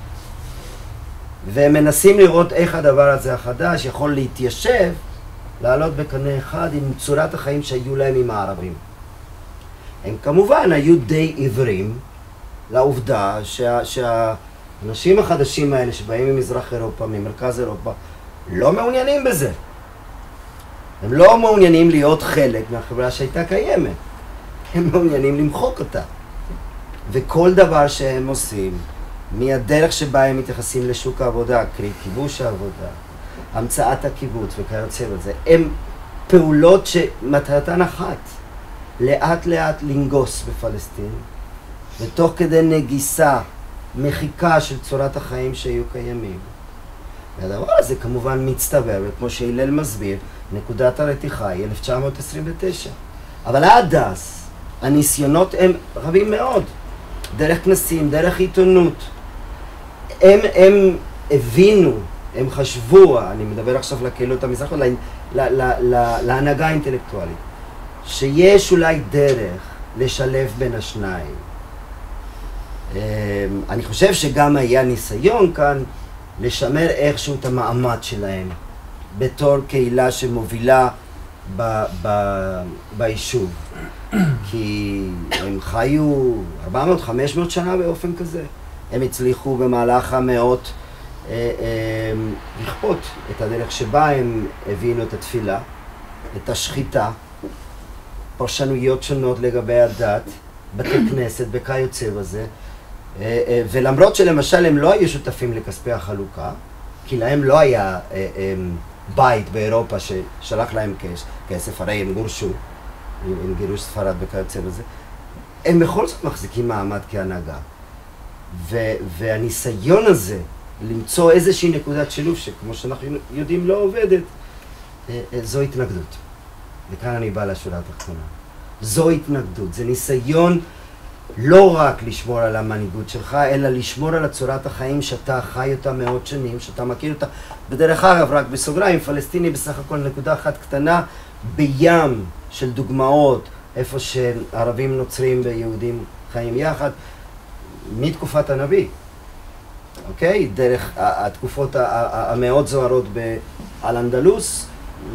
והם מנסים לראות איך הדבר הזה החדש יכול להתיישב, לעלות בקנה אחד עם צורת החיים שהיו להם עם הערבים. הם כמובן היו די עיוורים לעובדה שהאנשים החדשים האלה שבאים ממזרח אירופה, ממרכז אירופה, לא מעוניינים בזה. הם לא מעוניינים להיות חלק מהחברה שהייתה קיימת. הם מעוניינים למחוק אותה. וכל דבר שהם עושים, מהדרך שבה הם מתייחסים לשוק העבודה, קרי כיבוש העבודה, המצאת הקיבוץ וכיוצא בזה, הם פעולות שמטרתן אחת, לאט לאט לנגוס בפלסטין, ותוך כדי נגיסה, מחיקה של צורת החיים שהיו קיימים. והדבר הזה כמובן מצטבר, וכמו שהילל מסביר, נקודת הרתיחה היא 1929. אבל עד אז, הניסיונות הם רבים מאוד, דרך כנסים, דרך עיתונות. הם הבינו, הם חשבו, אני מדבר עכשיו לקהילות המזרח, להנהגה האינטלקטואלית, שיש אולי דרך לשלב בין השניים. אני חושב שגם היה ניסיון כאן לשמר איכשהו את המעמד שלהם בתור קהילה שמובילה ביישוב. כי הם חיו 400-500 שנה באופן כזה. הם הצליחו במהלך המאות לכפות את הדרך שבה הם הבינו את התפילה, את השחיטה, פרשנויות שונות לגבי הדת, בתי כנסת, וכיוצא בזה. ולמרות שלמשל הם לא היו שותפים לכספי החלוקה, כי להם לא היה בית באירופה ששלח להם כסף, הרי הם גורשו, עם גירוש ספרד וכיוצא בזה, הם בכל זאת מחזיקים מעמד כהנהגה. והניסיון הזה למצוא איזושהי נקודת שילוב שכמו שאנחנו יודעים לא עובדת, זו התנגדות. וכאן אני בא לשורה התחתונה. זו התנגדות, זה ניסיון לא רק לשמור על המנהיגות שלך, אלא לשמור על צורת החיים שאתה חי אותה מאות שנים, שאתה מכיר אותה. בדרך אגב, רק בסוגריים, פלסטיני בסך הכל נקודה אחת קטנה בים של דוגמאות, איפה שערבים נוצרים ויהודים חיים יחד, מתקופת הנביא. אוקיי? דרך התקופות המאוד זוהרות על אנדלוס,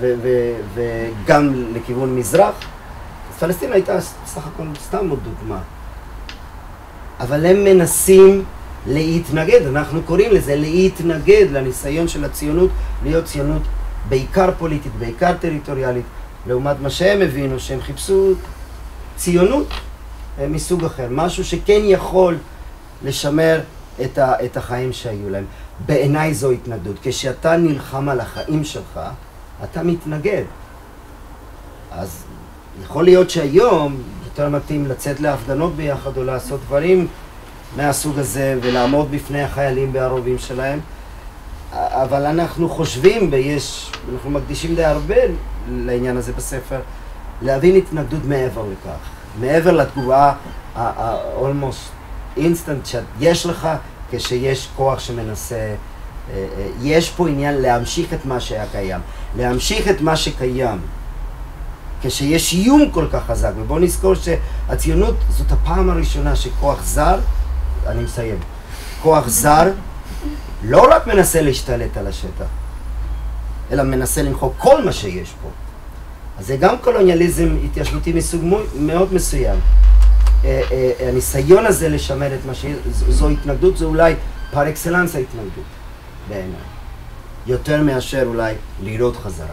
וגם לכיוון מזרח. אז פלסטין הייתה בסך הכל סתם עוד דוגמה. אבל הם מנסים להתנגד, אנחנו קוראים לזה להתנגד לניסיון של הציונות, להיות ציונות בעיקר פוליטית, בעיקר טריטוריאלית, לעומת מה שהם הבינו, שהם חיפשו ציונות מסוג אחר, משהו שכן יכול לשמר את החיים שהיו להם. בעיניי זו התנגדות. כשאתה נלחם על החיים שלך, אתה מתנגד. אז יכול להיות שהיום יותר מתאים לצאת להפגנות ביחד או לעשות דברים מהסוג הזה ולעמוד בפני החיילים והרובים שלהם, אבל אנחנו חושבים אנחנו מקדישים די הרבה לעניין הזה בספר, להבין התנגדות מעבר לכך, מעבר לתגובה almost instant שיש לך כשיש כוח שמנסה. יש פה עניין להמשיך את מה שהיה קיים, להמשיך את מה שקיים כשיש איום כל כך חזק. ובואו נזכור שהציונות זאת הפעם הראשונה שכוח זר, אני מסיים, כוח זר לא רק מנסה להשתלט על השטח, אלא מנסה למחוק כל מה שיש פה. אז זה גם קולוניאליזם התיישבותי מסוג מאוד מסוים. הניסיון הזה לשמר את מה זו התנגדות, זו אולי פר אקסלנס ההתנגדות בעיניי, יותר מאשר אולי לראות חזרה.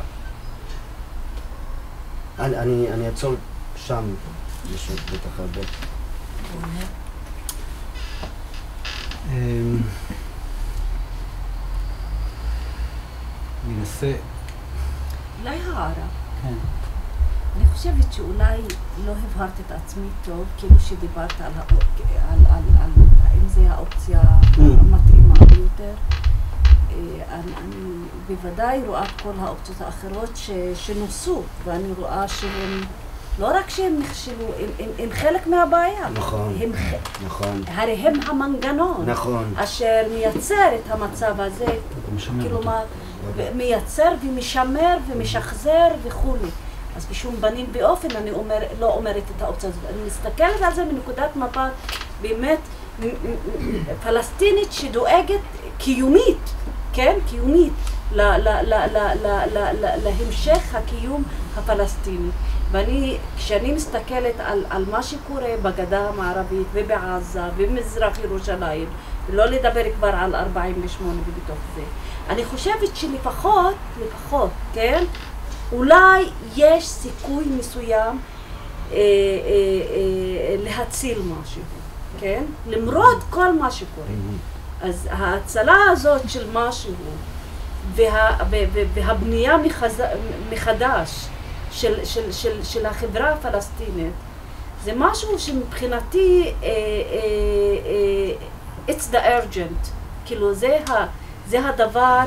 אני אעצור שם, יש עוד בטח הרבה. אני אנסה. אולי הערה. כן. אני חושבת שאולי לא הבהרת את עצמי טוב, כאילו שדיברת על האם זה האופציה המתאימה ביותר. אני בוודאי רואה את כל האופציות האחרות שנוסו, ואני רואה שהם, לא רק שהם נכשלו, הם חלק מהבעיה. נכון, נכון. הרי הם המנגנון, נכון. אשר מייצר את המצב הזה, כלומר, מייצר ומשמר ומשחזר וכו'. אז בשום פנים ואופן אני לא אומרת את האופציה הזאת. אני מסתכלת על זה מנקודת מבט באמת פלסטינית שדואגת קיומית, כן? קיומית, להמשך הקיום הפלסטיני. כשאני מסתכלת על מה שקורה בגדה המערבית ובעזה ובמזרח ירושלים, ולא לדבר כבר על 48 ובתוך זה, אני חושבת שלפחות, כן? אולי יש סיכוי מסוים להציל משהו, כן? למרות כל מה שקורה. אז ההצלה הזאת של משהו והבנייה מחדש של החברה הפלסטינית, זה משהו שמבחינתי it's the urgent, כאילו זה הדבר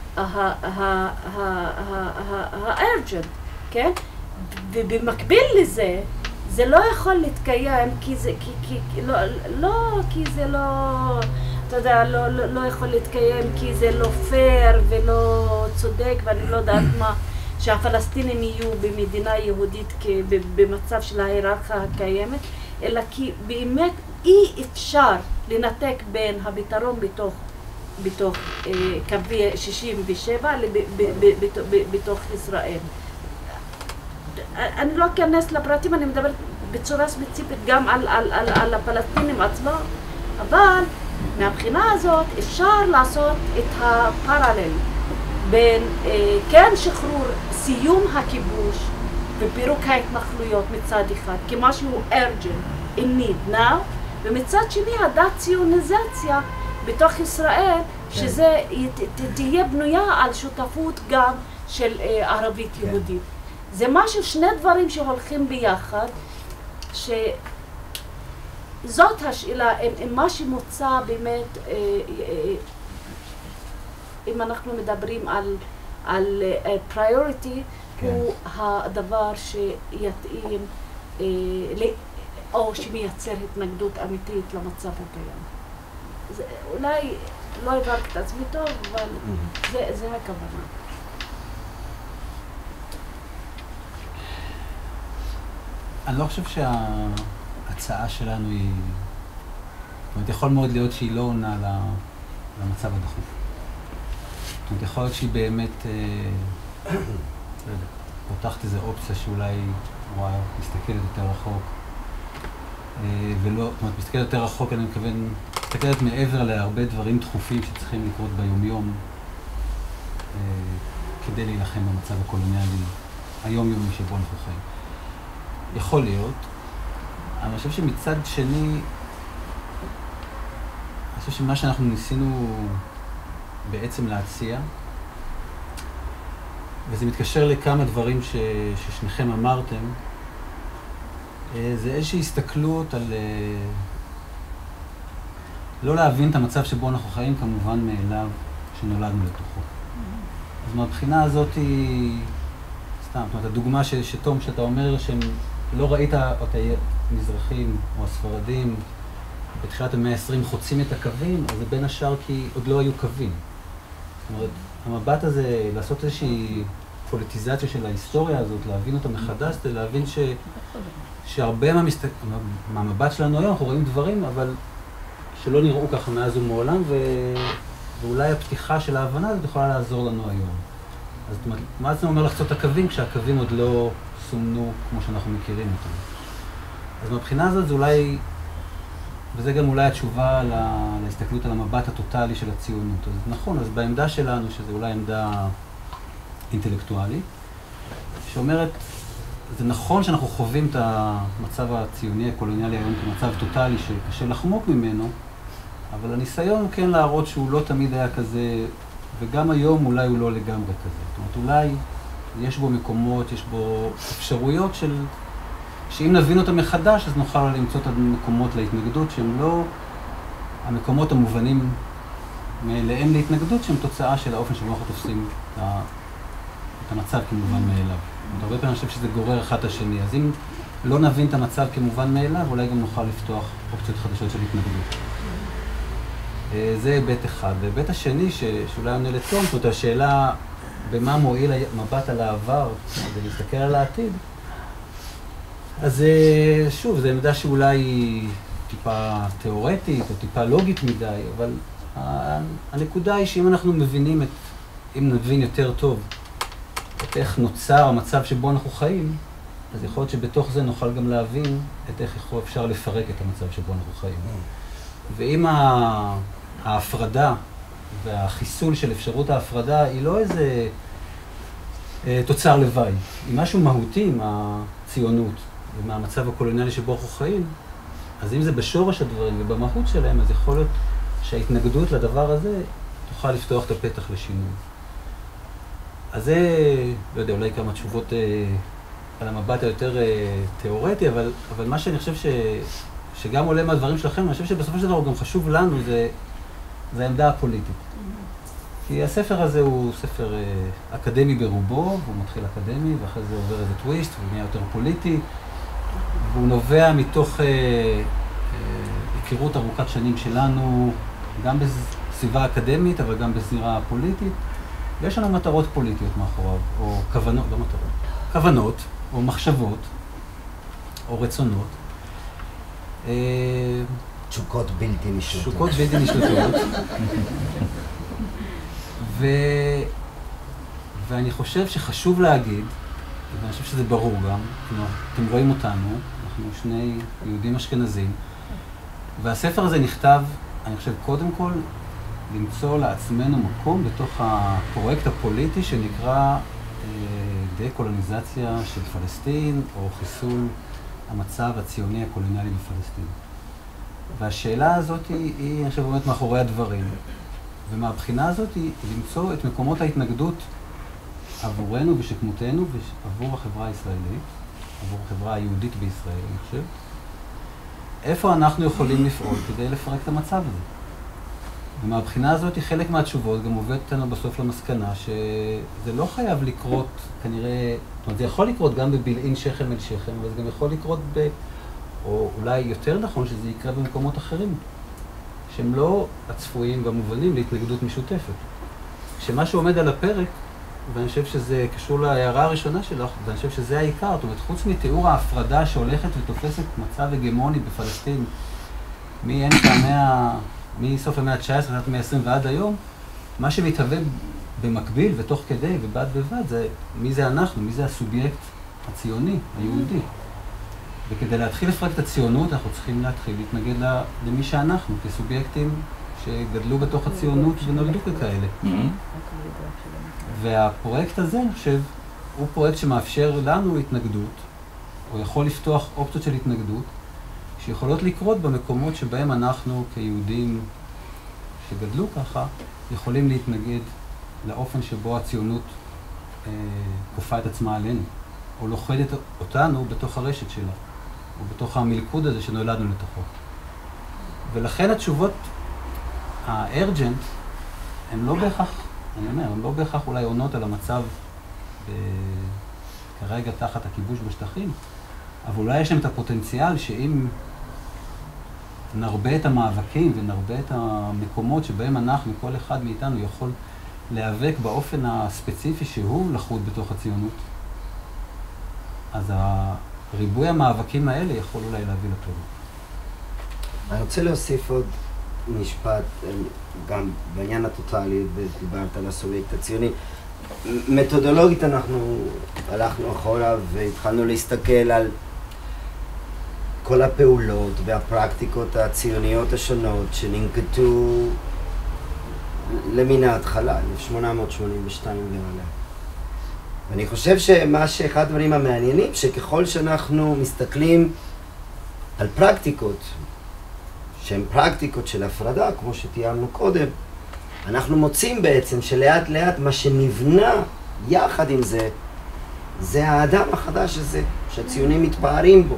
ה-urgent, כן? ובמקביל לזה, זה לא יכול להתקיים כי זה, אתה יודע, לא יכול להתקיים כי זה לא פייר ולא צודק, ואני לא יודעת מה, שהפלסטינים יהיו במדינה יהודית במצב של ההיררכיה הקיימת, אלא כי באמת אי אפשר לנתק בין הפתרון בתוך קווי 67 בתוך ישראל. אני לא אכנס לפרטים, אני מדברת בצורה ספציפית גם על הפלסטינים עצמם, אבל מהבחינה הזאת אפשר לעשות את הפרלל בין כן שחרור, סיום הכיבוש ופירוק ההתנחלויות מצד אחד כמשהו urgent, in need now, ומצד שני הדה-ציוניזציה בתוך ישראל, שזה תהיה בנויה על שותפות גם של ערבית יהודית. זה משהו, שני דברים שהולכים ביחד, שזאת השאלה, אם מה שמוצא באמת, אם אנחנו מדברים על priority, הוא הדבר שיתאים או שמייצר התנגדות אמיתית למצב הקיים. אולי לא הבהרתי את עצמי טוב, אבל זה הכוונה. אני לא חושב שההצעה שלנו היא... זאת אומרת, יכול מאוד להיות שהיא לא עונה למצב הדחוף. זאת אומרת, יכול להיות שהיא באמת פותחת איזו אופציה שאולי מסתכלת יותר רחוק. ולא, זאת אומרת, מסתכלת יותר רחוק, אני מתכוון, מסתכלת מעבר להרבה דברים דחופים שצריכים לקרות ביומיום כדי להילחם במצב הקולוניאלי היומיומי שבו אנחנו חיים. יכול להיות, אבל אני חושב שמצד שני, אני חושב שמה שאנחנו ניסינו בעצם להציע, וזה מתקשר לכמה דברים ששניכם אמרתם, זה איזושהי הסתכלות על לא להבין את המצב שבו אנחנו חיים כמובן מאליו שנולדנו לתוכו. אז מהבחינה הזאת היא, סתם, זאת אומרת, הדוגמה שתום, שאתה אומר שהם לא ראית את המזרחים או הספרדים בתחילת המאה ה-20 חוצים את הקווים, אז זה בין השאר כי עוד לא היו קווים. זאת אומרת, המבט הזה, לעשות איזושהי פוליטיזציה של ההיסטוריה הזאת, להבין אותה מחדש, זה להבין שהרבה מהמבט שלנו היום, אנחנו רואים דברים, אבל שלא נראו ככה מאז ומעולם, ואולי הפתיחה של ההבנה הזאת יכולה לעזור לנו היום. אז זאת אומרת, מה זה אומר לחצות את הקווים כשהקווים עוד לא סומנו כמו שאנחנו מכירים אותם? אז מבחינה הזאת זה אולי, וזה גם אולי התשובה להסתכלות על המבט הטוטלי של הציונות. אז נכון, אז בעמדה שלנו, שזה אולי עמדה אינטלקטואלית, שאומרת, זה נכון שאנחנו חווים את המצב הציוני הקולוניאלי היום כמצב טוטלי שקשה לחמוק ממנו, אבל הניסיון הוא כן להראות שהוא לא תמיד היה כזה, וגם היום אולי הוא לא לגמרי כזה. זאת אומרת, אולי יש בו מקומות, יש בו אפשרויות שאם נבין אותם מחדש, אז נוכל למצוא את המקומות להתנגדות, שהם לא המקומות המובנים מאליהם להתנגדות שהם תוצאה של האופן שבו אנחנו תופסים את המצב כמובן מאליו. הרבה פעמים אני חושב שזה גורר אחד את השני, אז אם לא נבין את המצב כמובן מאליו, אולי גם נוכל לפתוח אופציות חדשות של התנגדות. זה היבט אחד. והיבט השני, שאולי עונה לתום, זאת השאלה במה מועיל מבט על העבר כדי להסתכל על העתיד. אז שוב, זו עמדה שאולי היא טיפה תיאורטית או טיפה לוגית מדי, אבל הנקודה היא שאם אנחנו מבינים אם נבין יותר טוב את איך נוצר המצב שבו אנחנו חיים, אז יכול להיות שבתוך זה נוכל גם להבין את איך אפשר לפרק את המצב שבו אנחנו חיים. ואם ההפרדה והחיסול של אפשרות ההפרדה היא לא איזה תוצר לוואי, היא משהו מהותי מהציונות ומהמצב הקולוניאלי שבו אנחנו חיים, אז אם זה בשורש הדברים ובמהות שלהם, אז יכול להיות שההתנגדות לדבר הזה תוכל לפתוח את הפתח לשינוי. אז זה, לא יודע, אולי כמה תשובות על המבט היותר תיאורטי, אבל מה שאני חושב שגם עולה מהדברים שלכם, אני חושב שבסופו של דבר גם חשוב לנו, זה העמדה הפוליטית. כי הספר הזה הוא ספר אקדמי ברובו, והוא מתחיל אקדמי, ואחרי זה עובר איזה טוויסט, והוא נהיה יותר פוליטי, והוא נובע מתוך היכרות ארוכת שנים שלנו, גם בסביבה אקדמית, אבל גם בזירה פוליטית. ויש לנו מטרות פוליטיות מאחוריו, או כוונות, לא מטרות, כוונות, או מחשבות, או רצונות. תשוקות בלתי נשלטות. תשוקות בלתי נשלטות. ואני חושב שחשוב להגיד, ואני חושב שזה ברור גם, כלומר, אתם רואים אותנו, אנחנו שני יהודים אשכנזים, והספר הזה נכתב, אני חושב, קודם כל, למצוא לעצמנו מקום בתוך הפרויקט הפוליטי שנקרא דה-קולוניזציה של פלסטין, או חיסול המצב הציוני הקולוניאלי בפלסטין. והשאלה הזאת היא, אני חושב, באמת מאחורי הדברים. ומהבחינה הזאת היא למצוא את מקומות ההתנגדות עבורנו ושכמותנו ועבור החברה הישראלית, עבור החברה היהודית בישראל, אני חושב. איפה אנחנו יכולים לפעול כדי לפרק את המצב הזה? ומהבחינה הזאת חלק מהתשובות גם עובדת אותנו בסוף למסקנה שזה לא חייב לקרות כנראה, זאת אומרת, זה יכול לקרות גם בבלעין שכם אל שכם, אבל זה גם יכול לקרות או אולי יותר נכון שזה יקרה במקומות אחרים, שהם לא הצפויים והמובנים להתנגדות משותפת. שמה שעומד על הפרק, ואני חושב שזה קשור להערה הראשונה שלך, ואני חושב שזה העיקר, זאת אומרת, חוץ מתיאור ההפרדה שהולכת ותופסת מצב הגמוני בפלסטין, מסוף המאה ה-19, עד המאה ה-20 ועד היום, מה שמתהווה במקביל ותוך כדי ובד בבד זה מי זה אנחנו, מי זה הסובייקט הציוני, היהודי. וכדי להתחיל לפרק את הציונות, אנחנו צריכים להתחיל להתנגד למי שאנחנו, כסובייקטים שגדלו בתוך הציונות ונולדו ככאלה. והפרויקט הזה, אני חושב, הוא פרויקט שמאפשר לנו התנגדות, או יכול לפתוח אופציות של התנגדות, שיכולות לקרות במקומות שבהם אנחנו כיהודים שגדלו ככה, יכולים להתנגד לאופן שבו הציונות כופה את עצמה עלינו, או לוכדת אותנו בתוך הרשת שלה, או בתוך המלכוד הזה שנולדנו לתוכו. ולכן התשובות הארג'נט, הן לא בהכרח, אני אומר, הן לא בהכרח אולי עונות על המצב כרגע תחת הכיבוש בשטחים, אבל אולי יש להם את הפוטנציאל שאם נרבה את המאבקים ונרבה את המקומות שבהם אנחנו, כל אחד מאיתנו יכול להיאבק באופן הספציפי שהוא לחוד בתוך הציונות, אז ריבוי המאבקים האלה יכול אולי להביא לטוב. אני רוצה להוסיף עוד משפט, גם בעניין הטוטלי, דיברת על הסובייקט הציוני. מתודולוגית אנחנו הלכנו אחורה והתחלנו להסתכל על כל הפעולות והפרקטיקות הציוניות השונות שננקטו למן ההתחלה, 1882 והלאה. ואני חושב שאחד הדברים המעניינים, שככל שאנחנו מסתכלים על פרקטיקות, שהן פרקטיקות של הפרדה, כמו שתיאמנו קודם, אנחנו מוצאים בעצם שלאט לאט מה שנבנה יחד עם זה, זה האדם החדש הזה, שהציונים מתפארים בו.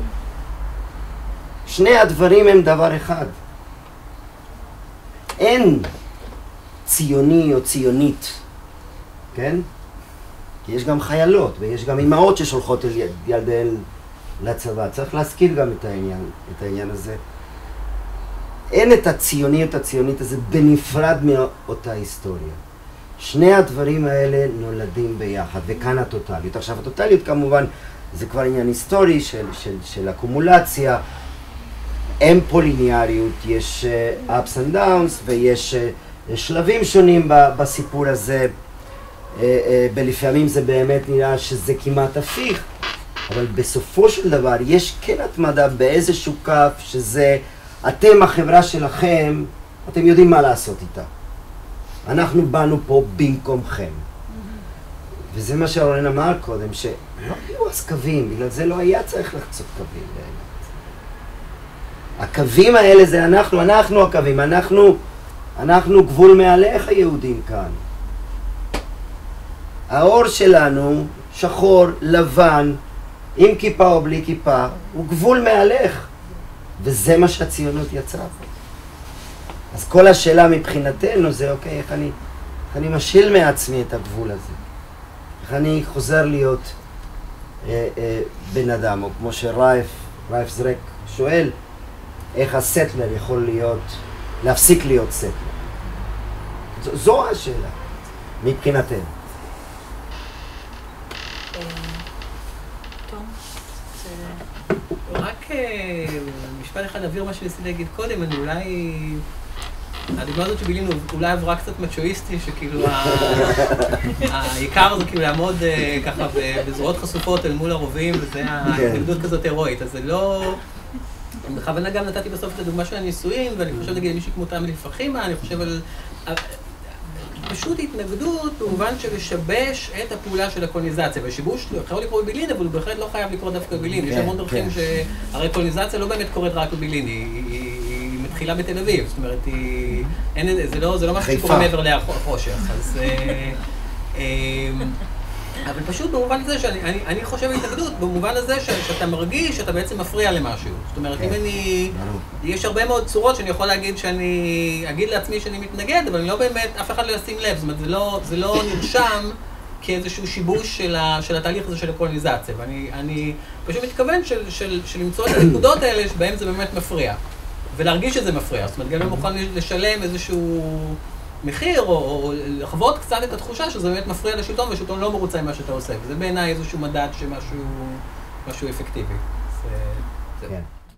שני הדברים הם דבר אחד. אין ציוני או ציונית, כן? כי יש גם חיילות ויש גם אמהות ששולחות את ילדיהן לצבא. צריך להזכיר גם את העניין הזה. אין את הציוניות הציונית הזה בנפרד מאותה היסטוריה. שני הדברים האלה נולדים ביחד, וכאן הטוטליות. עכשיו, הטוטליות כמובן זה כבר עניין היסטורי של אקומולציה. אין פה ליניאריות, יש ups and downs ויש שלבים שונים בסיפור הזה. בלפעמים זה באמת נראה שזה כמעט הפיך, אבל בסופו של דבר יש כן התמדה באיזשהו קו שזה אתם, החברה שלכם, אתם יודעים מה לעשות איתה. אנחנו באנו פה במקומכם. וזה מה שרונן אמר קודם, שלא היו אז קווים, בגלל זה לא היה צריך לחצות קווים באמת. הקווים האלה זה אנחנו הקווים, אנחנו גבול מעליך היהודים כאן. האור שלנו, שחור, לבן, עם כיפה או בלי כיפה, הוא גבול מעליך. וזה מה שהציונות יצרה. אז כל השאלה מבחינתנו זה, אוקיי, איך אני משיל מעצמי את הגבול הזה? איך אני חוזר להיות בן אדם? או כמו שרייף זרק שואל, איך הסטלר יכול להפסיק להיות סטלר? זו השאלה, מבחינתנו. רק משפט אחד להעביר מה שניסיתי להגיד קודם, אני אולי... הדוגמה הזאת שבילינו אולי עברה קצת מצ'ואיסטי, שכאילו העיקר זה כאילו לעמוד ככה בזרועות חשופות אל מול הרובים, וזה ההתנגדות כזאת הירואית, אז זה לא... בכוונה גם נתתי בסוף את הדוגמה של הנישואים, ואני חושב להגיד מישהי כמו תמי פחימה, אני חושב על... פשוט התנגדות במובן של לשבש את הפעולה של הקולוניזציה, ושיבוש יכול לקרות בבילין, אבל הוא בהחלט לא חייב לקרות דווקא בבילין. יש המון דרכים שהרי קולוניזציה לא באמת קורית רק בבילין, היא מתחילה בתל אביב, זאת אומרת, זה לא משהו שקורה מעבר לחושך. אבל פשוט במובן הזה שאני חושב התנגדות, במובן הזה שאתה מרגיש שאתה בעצם מפריע למשהו. זאת אומרת, אם יש הרבה מאוד צורות שאני יכול להגיד שאני אגיד לעצמי שאני מתנגד, אבל אני לא באמת, אף אחד לא ישים לב. זאת אומרת, זה לא נרשם כאיזשהו שיבוש של התהליך הזה של הקולוניזציה. ואני פשוט מתכוון של למצוא את הנקודות האלה שבהם זה באמת מפריע. ולהרגיש שזה מפריע. זאת אומרת, גם לא מוכן לשלם איזשהו... מחיר, או לחוות קצת את התחושה שזה באמת מפריע לשלטון, והשלטון לא מרוצה עם מה שאתה עושה. וזה בעיניי איזשהו מדד שמשהו אפקטיבי. כן.